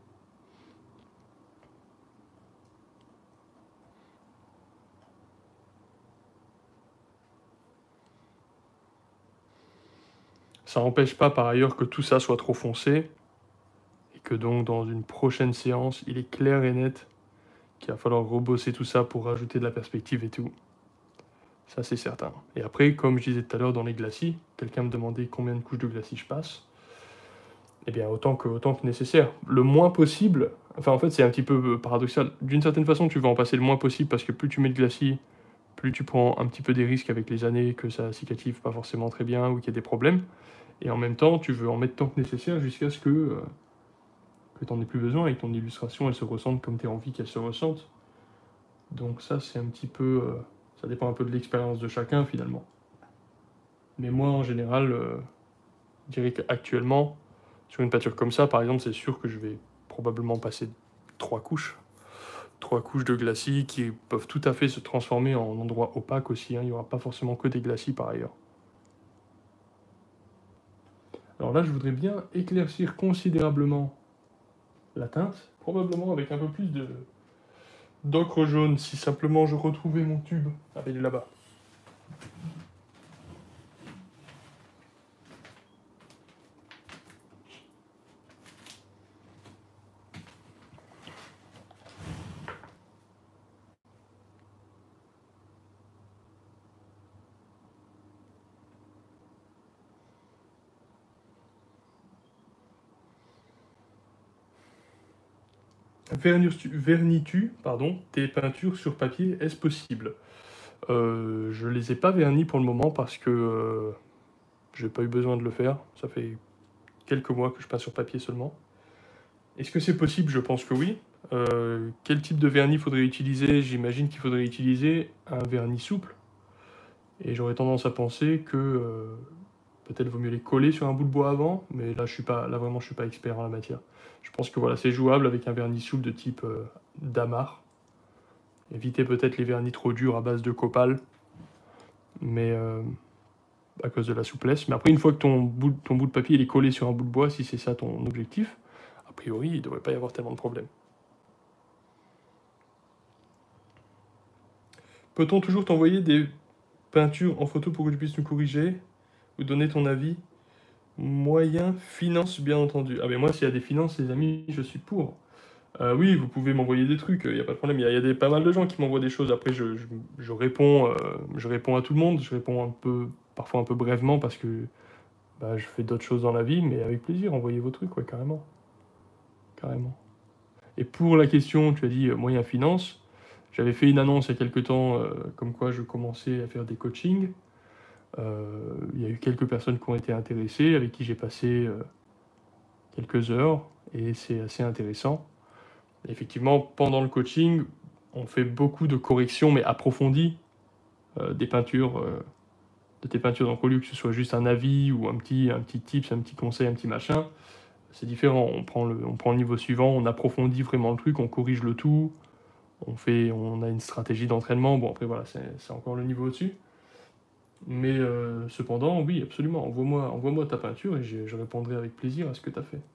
Ça n'empêche pas, par ailleurs, que tout ça soit trop foncé. Et que donc, dans une prochaine séance, il est clair et net qu'il va falloir rebosser tout ça pour rajouter de la perspective et tout. Ça, c'est certain. Et après, comme je disais tout à l'heure dans les glacis, quelqu'un me demandait combien de couches de glacis je passe. Eh bien, autant que, autant que nécessaire. Le moins possible, enfin en fait c'est un petit peu paradoxal. D'une certaine façon, tu vas en passer le moins possible parce que plus tu mets de glacis, plus tu prends un petit peu des risques avec les années que ça cicative pas forcément très bien ou qu'il y a des problèmes. Et en même temps, tu veux en mettre tant que nécessaire jusqu'à ce que, euh, que tu n'en aies plus besoin et que ton illustration elle se ressente comme tu as envie qu'elle se ressente. Donc ça, c'est un petit peu... euh, ça dépend un peu de l'expérience de chacun finalement. Mais moi, en général, euh, je dirais qu'actuellement, sur une peinture comme ça, par exemple, c'est sûr que je vais probablement passer trois couches. Trois couches de glacis qui peuvent tout à fait se transformer en endroit opaque aussi. Hein. Il n'y aura pas forcément que des glacis par ailleurs. Alors là, je voudrais bien éclaircir considérablement la teinte, probablement avec un peu plus de d'ocre jaune, si simplement je retrouvais mon tube. Ah, il est là-bas. Vernis-tu, vernis-tu, pardon, tes peintures sur papier, est-ce possible? euh, Je les ai pas vernis pour le moment parce que euh, j'ai pas eu besoin de le faire. Ça fait quelques mois que je peins sur papier seulement. Est-ce que c'est possible? Je pense que oui. Euh, quel type de vernis faudrait utiliser? J'imagine qu'il faudrait utiliser un vernis souple. Et j'aurais tendance à penser que euh, peut-être vaut mieux les coller sur un bout de bois avant, mais là, je suis pas, là vraiment, je suis pas expert en la matière. Je pense que voilà, c'est jouable avec un vernis souple de type euh, Damar. Éviter peut-être les vernis trop durs à base de copal, mais euh, à cause de la souplesse. Mais après, une fois que ton bout, ton bout de papier il est collé sur un bout de bois, si c'est ça ton objectif, a priori, il ne devrait pas y avoir tellement de problèmes. Peut-on toujours t'envoyer des peintures en photo pour que tu puisses nous corriger ou donner ton avis? Moyen, finance, bien entendu. Ah ben moi, s'il y a des finances, les amis, je suis pour. Euh, oui, vous pouvez m'envoyer des trucs, il n'y a pas de problème. Il y a, y a des, pas mal de gens qui m'envoient des choses. Après, je, je, je réponds, euh, je réponds à tout le monde. Je réponds un peu, parfois un peu brièvement parce que bah, je fais d'autres choses dans la vie, mais avec plaisir, envoyez vos trucs, ouais, carrément. Carrément. Et pour la question, tu as dit euh, moyen finance. J'avais fait une annonce il y a quelques temps, euh, comme quoi je commençais à faire des coachings. Euh, il y a eu quelques personnes qui ont été intéressées, avec qui j'ai passé euh, quelques heures, et c'est assez intéressant. Et effectivement, pendant le coaching, on fait beaucoup de corrections, mais approfondies, euh, des peintures, euh, de tes peintures. Donc au lieu que ce soit juste un avis ou un petit, un petit tips, un petit conseil, un petit machin, c'est différent. On prend, le, on prend le niveau suivant, on approfondit vraiment le truc, on corrige le tout, on, fait, on a une stratégie d'entraînement. Bon, après voilà, c'est encore le niveau au-dessus. Mais euh, cependant, oui, absolument. Envoie-moi envoie ta peinture et je, je répondrai avec plaisir à ce que tu as fait.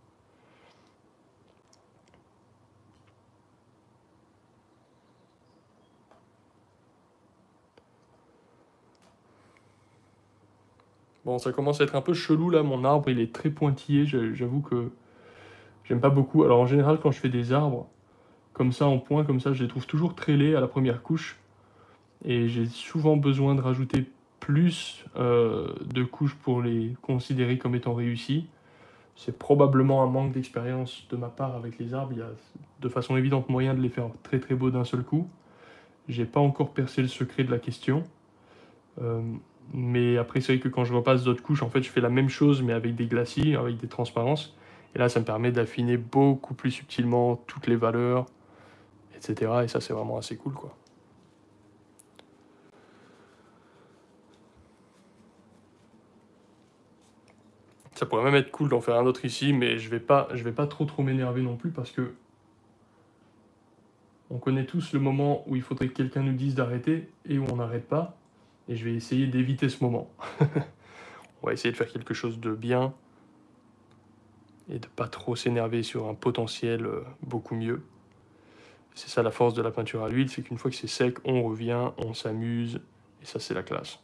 Bon, ça commence à être un peu chelou là, mon arbre il est très pointillé, j'avoue que j'aime pas beaucoup. Alors en général, quand je fais des arbres comme ça en point, comme ça, je les trouve toujours très laids à la première couche. Et j'ai souvent besoin de rajouter plus euh, de couches pour les considérer comme étant réussis. C'est probablement un manque d'expérience de ma part avec les arbres. Il y a de façon évidente moyen de les faire très très beaux d'un seul coup. J'ai pas encore percé le secret de la question. Euh, mais après, c'est vrai que quand je repasse d'autres couches, en fait, je fais la même chose, mais avec des glacis, avec des transparences. Et là, ça me permet d'affiner beaucoup plus subtilement toutes les valeurs, et cetera. Et ça, c'est vraiment assez cool, quoi. Ça pourrait même être cool d'en faire un autre ici, mais je vais pas, je vais pas trop trop m'énerver non plus parce que on connaît tous le moment où il faudrait que quelqu'un nous dise d'arrêter et où on n'arrête pas. Et je vais essayer d'éviter ce moment. On va essayer de faire quelque chose de bien et de pas trop s'énerver sur un potentiel euh, beaucoup mieux. C'est ça la force de la peinture à l'huile, c'est qu'une fois que c'est sec, on revient, on s'amuse, et ça c'est la classe.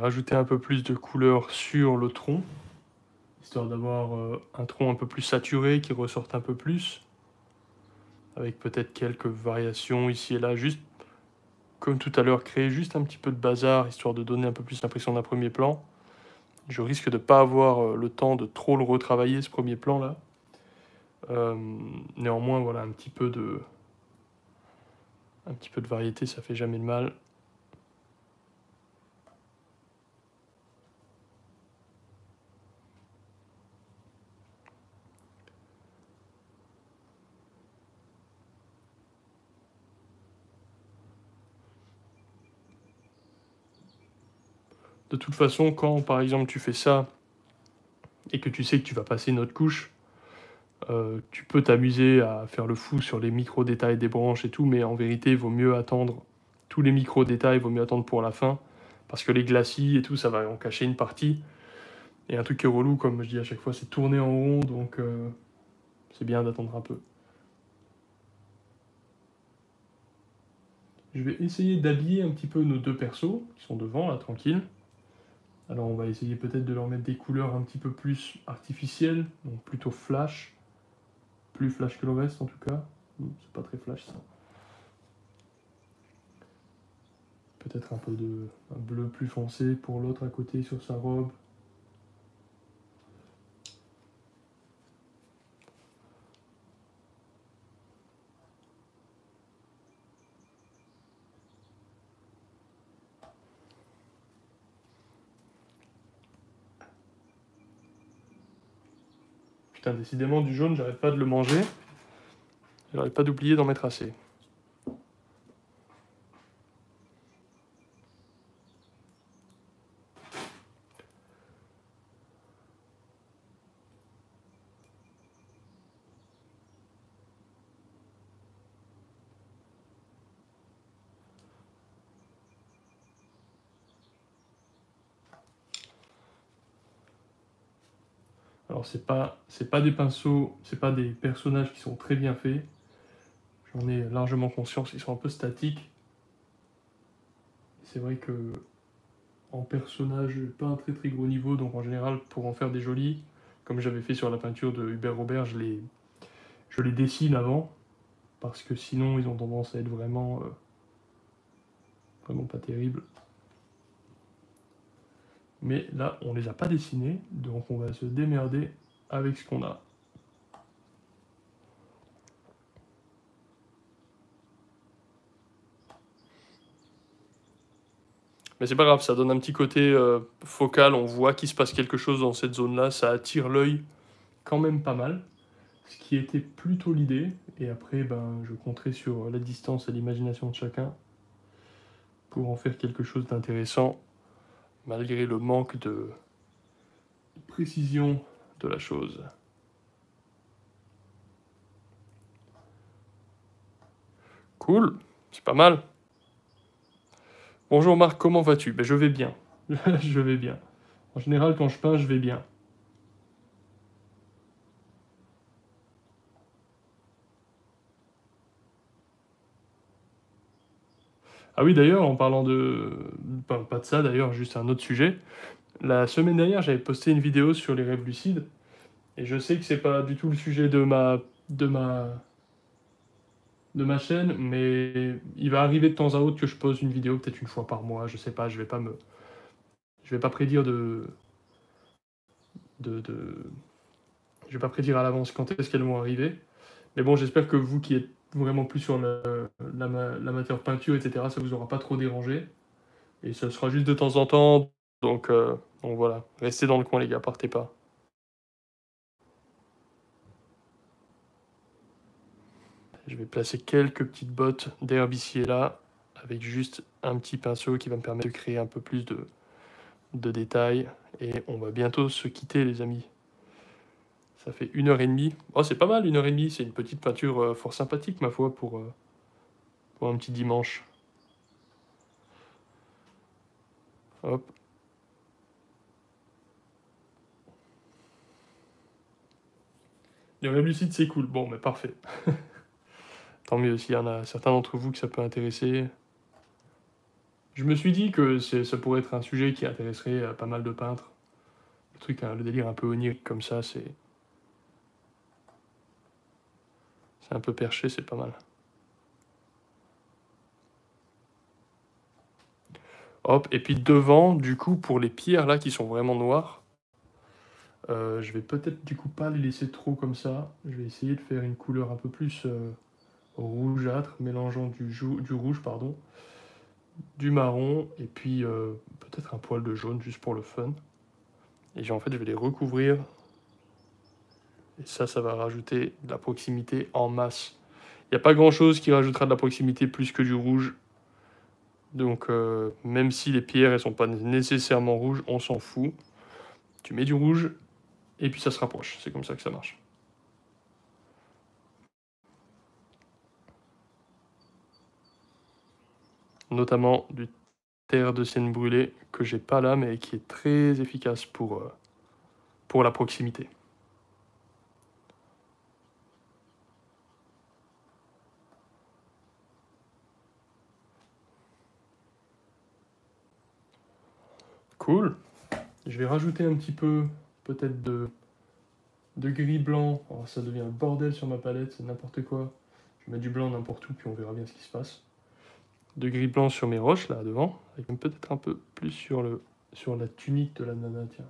rajouter un peu plus de couleur sur le tronc, histoire d'avoir euh, un tronc un peu plus saturé qui ressorte un peu plus, avec peut-être quelques variations ici et là, juste comme tout à l'heure, créer juste un petit peu de bazar, histoire de donner un peu plus l'impression d'un premier plan. Je risque de ne pas avoir le temps de trop le retravailler, ce premier plan-là. Euh, néanmoins, voilà, un petit peu de... un petit peu de variété, ça fait jamais de mal. De toute façon, quand par exemple tu fais ça et que tu sais que tu vas passer une autre couche, euh, tu peux t'amuser à faire le fou sur les micro-détails des branches et tout, mais en vérité, il vaut mieux attendre tous les micro-détails, il vaut mieux attendre pour la fin, parce que les glacis et tout, ça va en cacher une partie. Et un truc qui est relou, comme je dis à chaque fois, c'est tourner en rond, donc euh, c'est bien d'attendre un peu. Je vais essayer d'habiller un petit peu nos deux persos, qui sont devant, là, tranquille. Alors on va essayer peut-être de leur mettre des couleurs un petit peu plus artificielles, donc plutôt flash. Plus flash que le reste en tout cas. C'est pas très flash ça. Peut-être un peu de un bleu plus foncé pour l'autre à côté sur sa robe. Putain, décidément du jaune, j'arrête pas de le manger. J'arrête pas d'oublier d'en mettre assez. Alors c'est pas c'est pas des pinceaux, c'est pas des personnages qui sont très bien faits. J'en ai largement conscience, ils sont un peu statiques. C'est vrai que en personnage, pas un très très gros niveau, donc en général pour en faire des jolis, comme j'avais fait sur la peinture de Hubert Robert, je les, je les dessine avant, parce que sinon ils ont tendance à être vraiment, euh, vraiment pas terribles. Mais là, on les a pas dessinés, donc on va se démerder avec ce qu'on a. Mais c'est pas grave, ça donne un petit côté euh, focal, on voit qu'il se passe quelque chose dans cette zone-là, ça attire l'œil quand même pas mal, ce qui était plutôt l'idée, et après ben, je compterai sur la distance et l'imagination de chacun pour en faire quelque chose d'intéressant, malgré le manque de précision de la chose. Cool, c'est pas mal. Bonjour Marc, comment vas-tu? Ben, je vais bien, je vais bien. En général, quand je peins, je vais bien. Ah oui, d'ailleurs, en parlant de... Pas, pas de ça, d'ailleurs, juste un autre sujet. La semaine dernière, j'avais posté une vidéo sur les rêves lucides, et je sais que c'est pas du tout le sujet de ma... de ma... de ma chaîne, mais il va arriver de temps à autre que je pose une vidéo, peut-être une fois par mois, je sais pas, je vais pas me... Je vais pas prédire de... de... de... Je vais pas prédire à l'avance quand est-ce qu'elles vont arriver. Mais bon, j'espère que vous qui êtes vraiment plus sur l'amateur peinture, et cetera, ça vous aura pas trop dérangé. Et ça sera juste de temps en temps. Donc, euh, donc voilà, restez dans le coin les gars, partez pas. Je vais placer quelques petites bottes d'herbe ici et là, avec juste un petit pinceau qui va me permettre de créer un peu plus de, de détails. Et on va bientôt se quitter les amis. Ça fait une heure et demie. Oh, c'est pas mal, une heure et demie. C'est une petite peinture euh, fort sympathique, ma foi, pour, euh, pour un petit dimanche. Hop. Les rêves lucides, c'est cool. Bon, mais parfait. Tant mieux s'il y en a certains d'entre vous que ça peut intéresser. Je me suis dit que c'est- ça pourrait être un sujet qui intéresserait euh, pas mal de peintres. Le truc, hein, le délire un peu onirique comme ça, c'est c'est un peu perché, c'est pas mal. Hop, et puis devant, du coup, pour les pierres là qui sont vraiment noires, euh, je vais peut-être du coup pas les laisser trop comme ça. Je vais essayer de faire une couleur un peu plus euh, rougeâtre, mélangeant du, jou- du rouge, pardon, du marron, et puis euh, peut-être un poil de jaune juste pour le fun. Et en fait, je vais les recouvrir. Et ça, ça va rajouter de la proximité en masse. Il n'y a pas grand-chose qui rajoutera de la proximité plus que du rouge. Donc, euh, même si les pierres, elles sont pas nécessairement rouges, on s'en fout. Tu mets du rouge, et puis ça se rapproche. C'est comme ça que ça marche. Notamment du terre de Sienne brûlée, que j'ai pas là, mais qui est très efficace pour, euh, pour la proximité. Cool. Je vais rajouter un petit peu, peut-être de, de gris blanc. Alors, ça devient un bordel sur ma palette, c'est n'importe quoi. Je mets du blanc n'importe où, puis on verra bien ce qui se passe. De gris blanc sur mes roches, là, devant. Avec peut-être un peu plus sur, le, sur la tunique de la nana, tiens.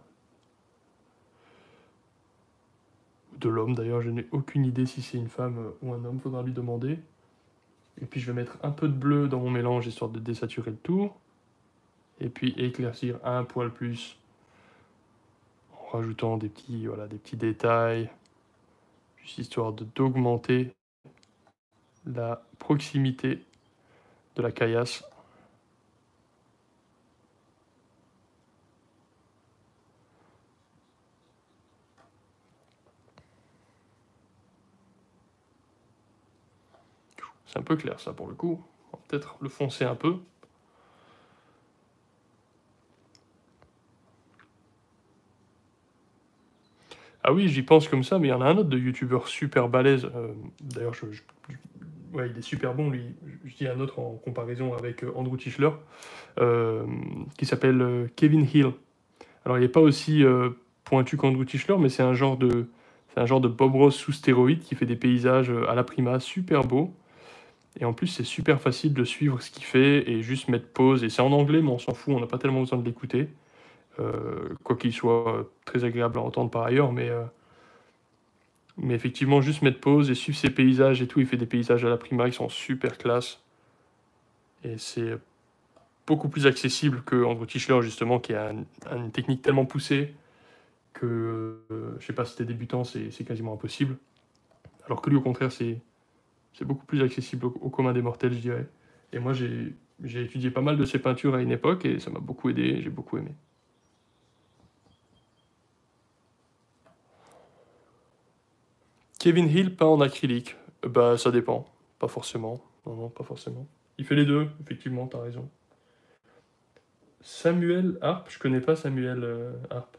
De l'homme, d'ailleurs, je n'ai aucune idée si c'est une femme euh, ou un homme, faudra lui demander. Et puis je vais mettre un peu de bleu dans mon mélange, histoire de désaturer le tout. Et puis éclaircir un poil plus, en rajoutant des petits, voilà, des petits détails, juste histoire de d'augmenter la proximité de la caillasse. C'est un peu clair ça pour le coup. On va peut-être le foncer un peu. Ah oui, j'y pense comme ça, mais il y en a un autre de youtubeur super balèze. Euh, D'ailleurs, je, je- je- ouais, il est super bon, lui. Je dis un autre en comparaison avec euh, Andrew Tischler, euh, qui s'appelle euh, Kevin Hill. Alors, il n'est pas aussi euh, pointu qu'Andrew Tischler, mais c'est un genre de, c'est un genre de Bob Ross sous stéroïde qui fait des paysages euh, à la prima super beaux. Et en plus, c'est super facile de suivre ce qu'il fait et juste mettre pause. Et c'est en anglais, mais on s'en fout, on n'a pas tellement besoin de l'écouter. Euh, quoi qu'il soit euh, très agréable à entendre par ailleurs, mais, euh, mais effectivement, juste mettre pause et suivre ses paysages et tout. Il fait des paysages à la prima, ils sont super classe. Et c'est beaucoup plus accessible que Andrew Tischler, justement, qui a un- une technique tellement poussée que, euh, je sais pas, si t'es débutant, c'est c'est quasiment impossible. Alors que lui, au contraire, c'est c'est beaucoup plus accessible au, au commun des mortels, je dirais. Et moi, j'ai j'ai étudié pas mal de ses peintures à une époque et ça m'a beaucoup aidé, j'ai beaucoup aimé. Kevin Hill peint en acrylique. Euh, Bah, ça dépend. Pas forcément. Non, non, pas forcément. Il fait les deux, effectivement, t'as raison. Samuel Harp, je connais pas Samuel euh, Harp.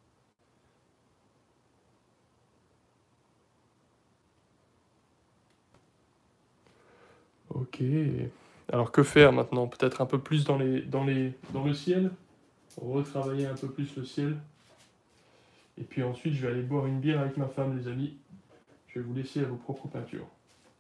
Ok. Alors que faire maintenant? Peut-être un peu plus dans les, dans les, dans le ciel. Retravailler un peu plus le ciel. Et puis ensuite, je vais aller boire une bière avec ma femme, les amis. Je vais vous laisser à vos propres peintures.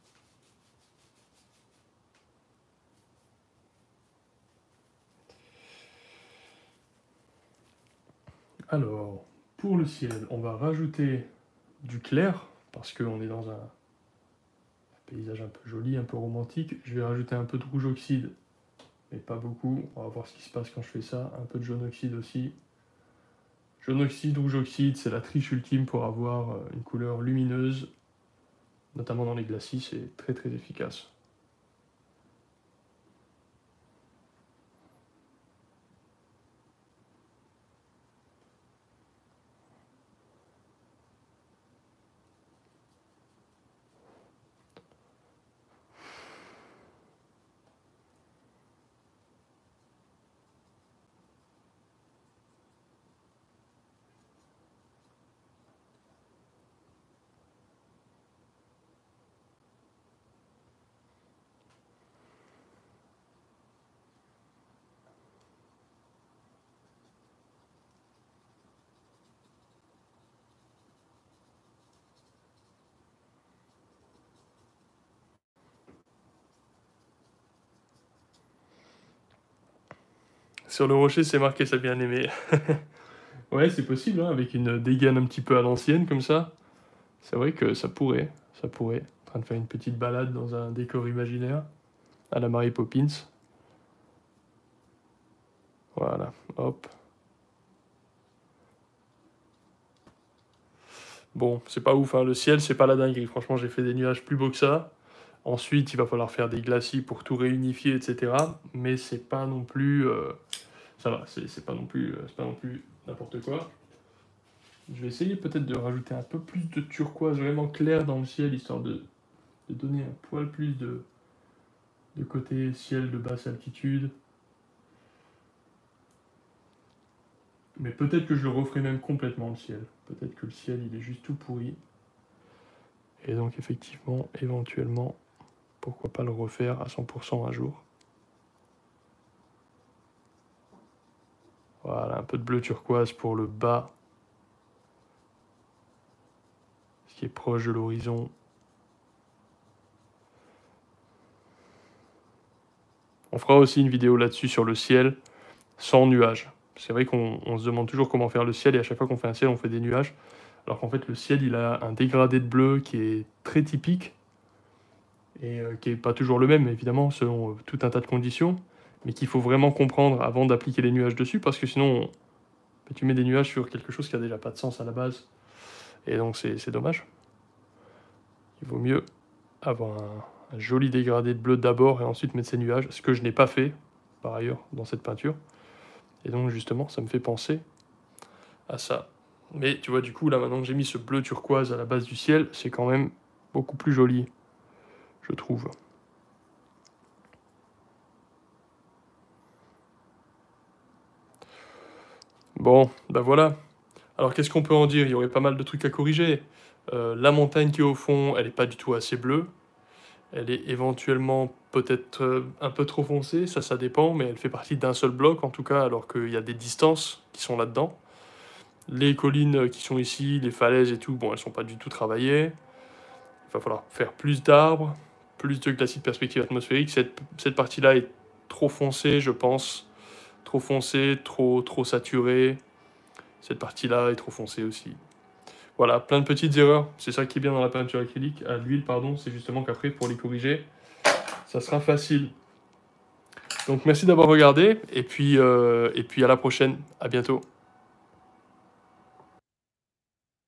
Alors, pour le ciel, on va rajouter du clair, parce qu'on est dans un paysage un peu joli, un peu romantique. Je vais rajouter un peu de rouge oxyde, mais pas beaucoup. On va voir ce qui se passe quand je fais ça. Un peu de jaune oxyde aussi. Jaune oxyde, rouge oxyde, c'est la triche ultime pour avoir euh, une couleur lumineuse, notamment dans les glacis, c'est très très efficace. Sur le rocher, c'est marqué, ça bien aimé. Ouais, c'est possible, hein, avec une dégaine un petit peu à l'ancienne, comme ça. C'est vrai que ça pourrait, ça pourrait. En train de faire une petite balade dans un décor imaginaire, à la Mary Poppins. Voilà, hop. Bon, c'est pas ouf, hein. Le ciel, c'est pas la dinguerie. Franchement, j'ai fait des nuages plus beaux que ça. Ensuite, il va falloir faire des glacis pour tout réunifier, et cetera. Mais c'est pas non plus... euh, Ça va, c'est pas non plus, euh, c'est pas non plus n'importe quoi. Je vais essayer peut-être de rajouter un peu plus de turquoise vraiment clair dans le ciel, histoire de, de donner un poil plus de, de côté ciel de basse altitude. Mais peut-être que je le referai même complètement, le ciel. Peut-être que le ciel, il est juste tout pourri. Et donc, effectivement, éventuellement, pourquoi pas le refaire à cent pour cent un jour. Voilà, un peu de bleu turquoise pour le bas. Ce qui est proche de l'horizon. On fera aussi une vidéo là-dessus sur le ciel, sans nuages. C'est vrai qu'on se demande toujours comment faire le ciel, et à chaque fois qu'on fait un ciel, on fait des nuages. Alors qu'en fait, le ciel, il a un dégradé de bleu qui est très typique, et euh, qui n'est pas toujours le même, évidemment, selon euh, tout un tas de conditions, mais qu'il faut vraiment comprendre avant d'appliquer les nuages dessus, parce que sinon, on... tu mets des nuages sur quelque chose qui n'a déjà pas de sens à la base, et donc c'est dommage. Il vaut mieux avoir un, un joli dégradé de bleu d'abord, et ensuite mettre ces nuages, ce que je n'ai pas fait, par ailleurs, dans cette peinture. Et donc, justement, ça me fait penser à ça. Mais tu vois, du coup, là, maintenant que j'ai mis ce bleu turquoise à la base du ciel, c'est quand même beaucoup plus joli, je trouve. Bon, ben voilà. Alors, qu'est-ce qu'on peut en dire? Il y aurait pas mal de trucs à corriger. Euh, la montagne qui est au fond, elle n'est pas du tout assez bleue. Elle est éventuellement peut-être euh, un peu trop foncée, ça, ça dépend, mais elle fait partie d'un seul bloc, en tout cas, alors qu'il y a des distances qui sont là-dedans. Les collines qui sont ici, les falaises et tout, bon, elles sont pas du tout travaillées. Il va falloir faire plus d'arbres, plus de glacis de perspective atmosphérique. Cette, cette partie-là est trop foncée, je pense. Trop foncée, trop, trop saturée. Cette partie-là est trop foncée aussi. Voilà, plein de petites erreurs. C'est ça qui est bien dans la peinture acrylique, à l'huile, pardon. C'est justement qu'après, pour les corriger, ça sera facile. Donc merci d'avoir regardé, et puis, euh, et puis à la prochaine. À bientôt.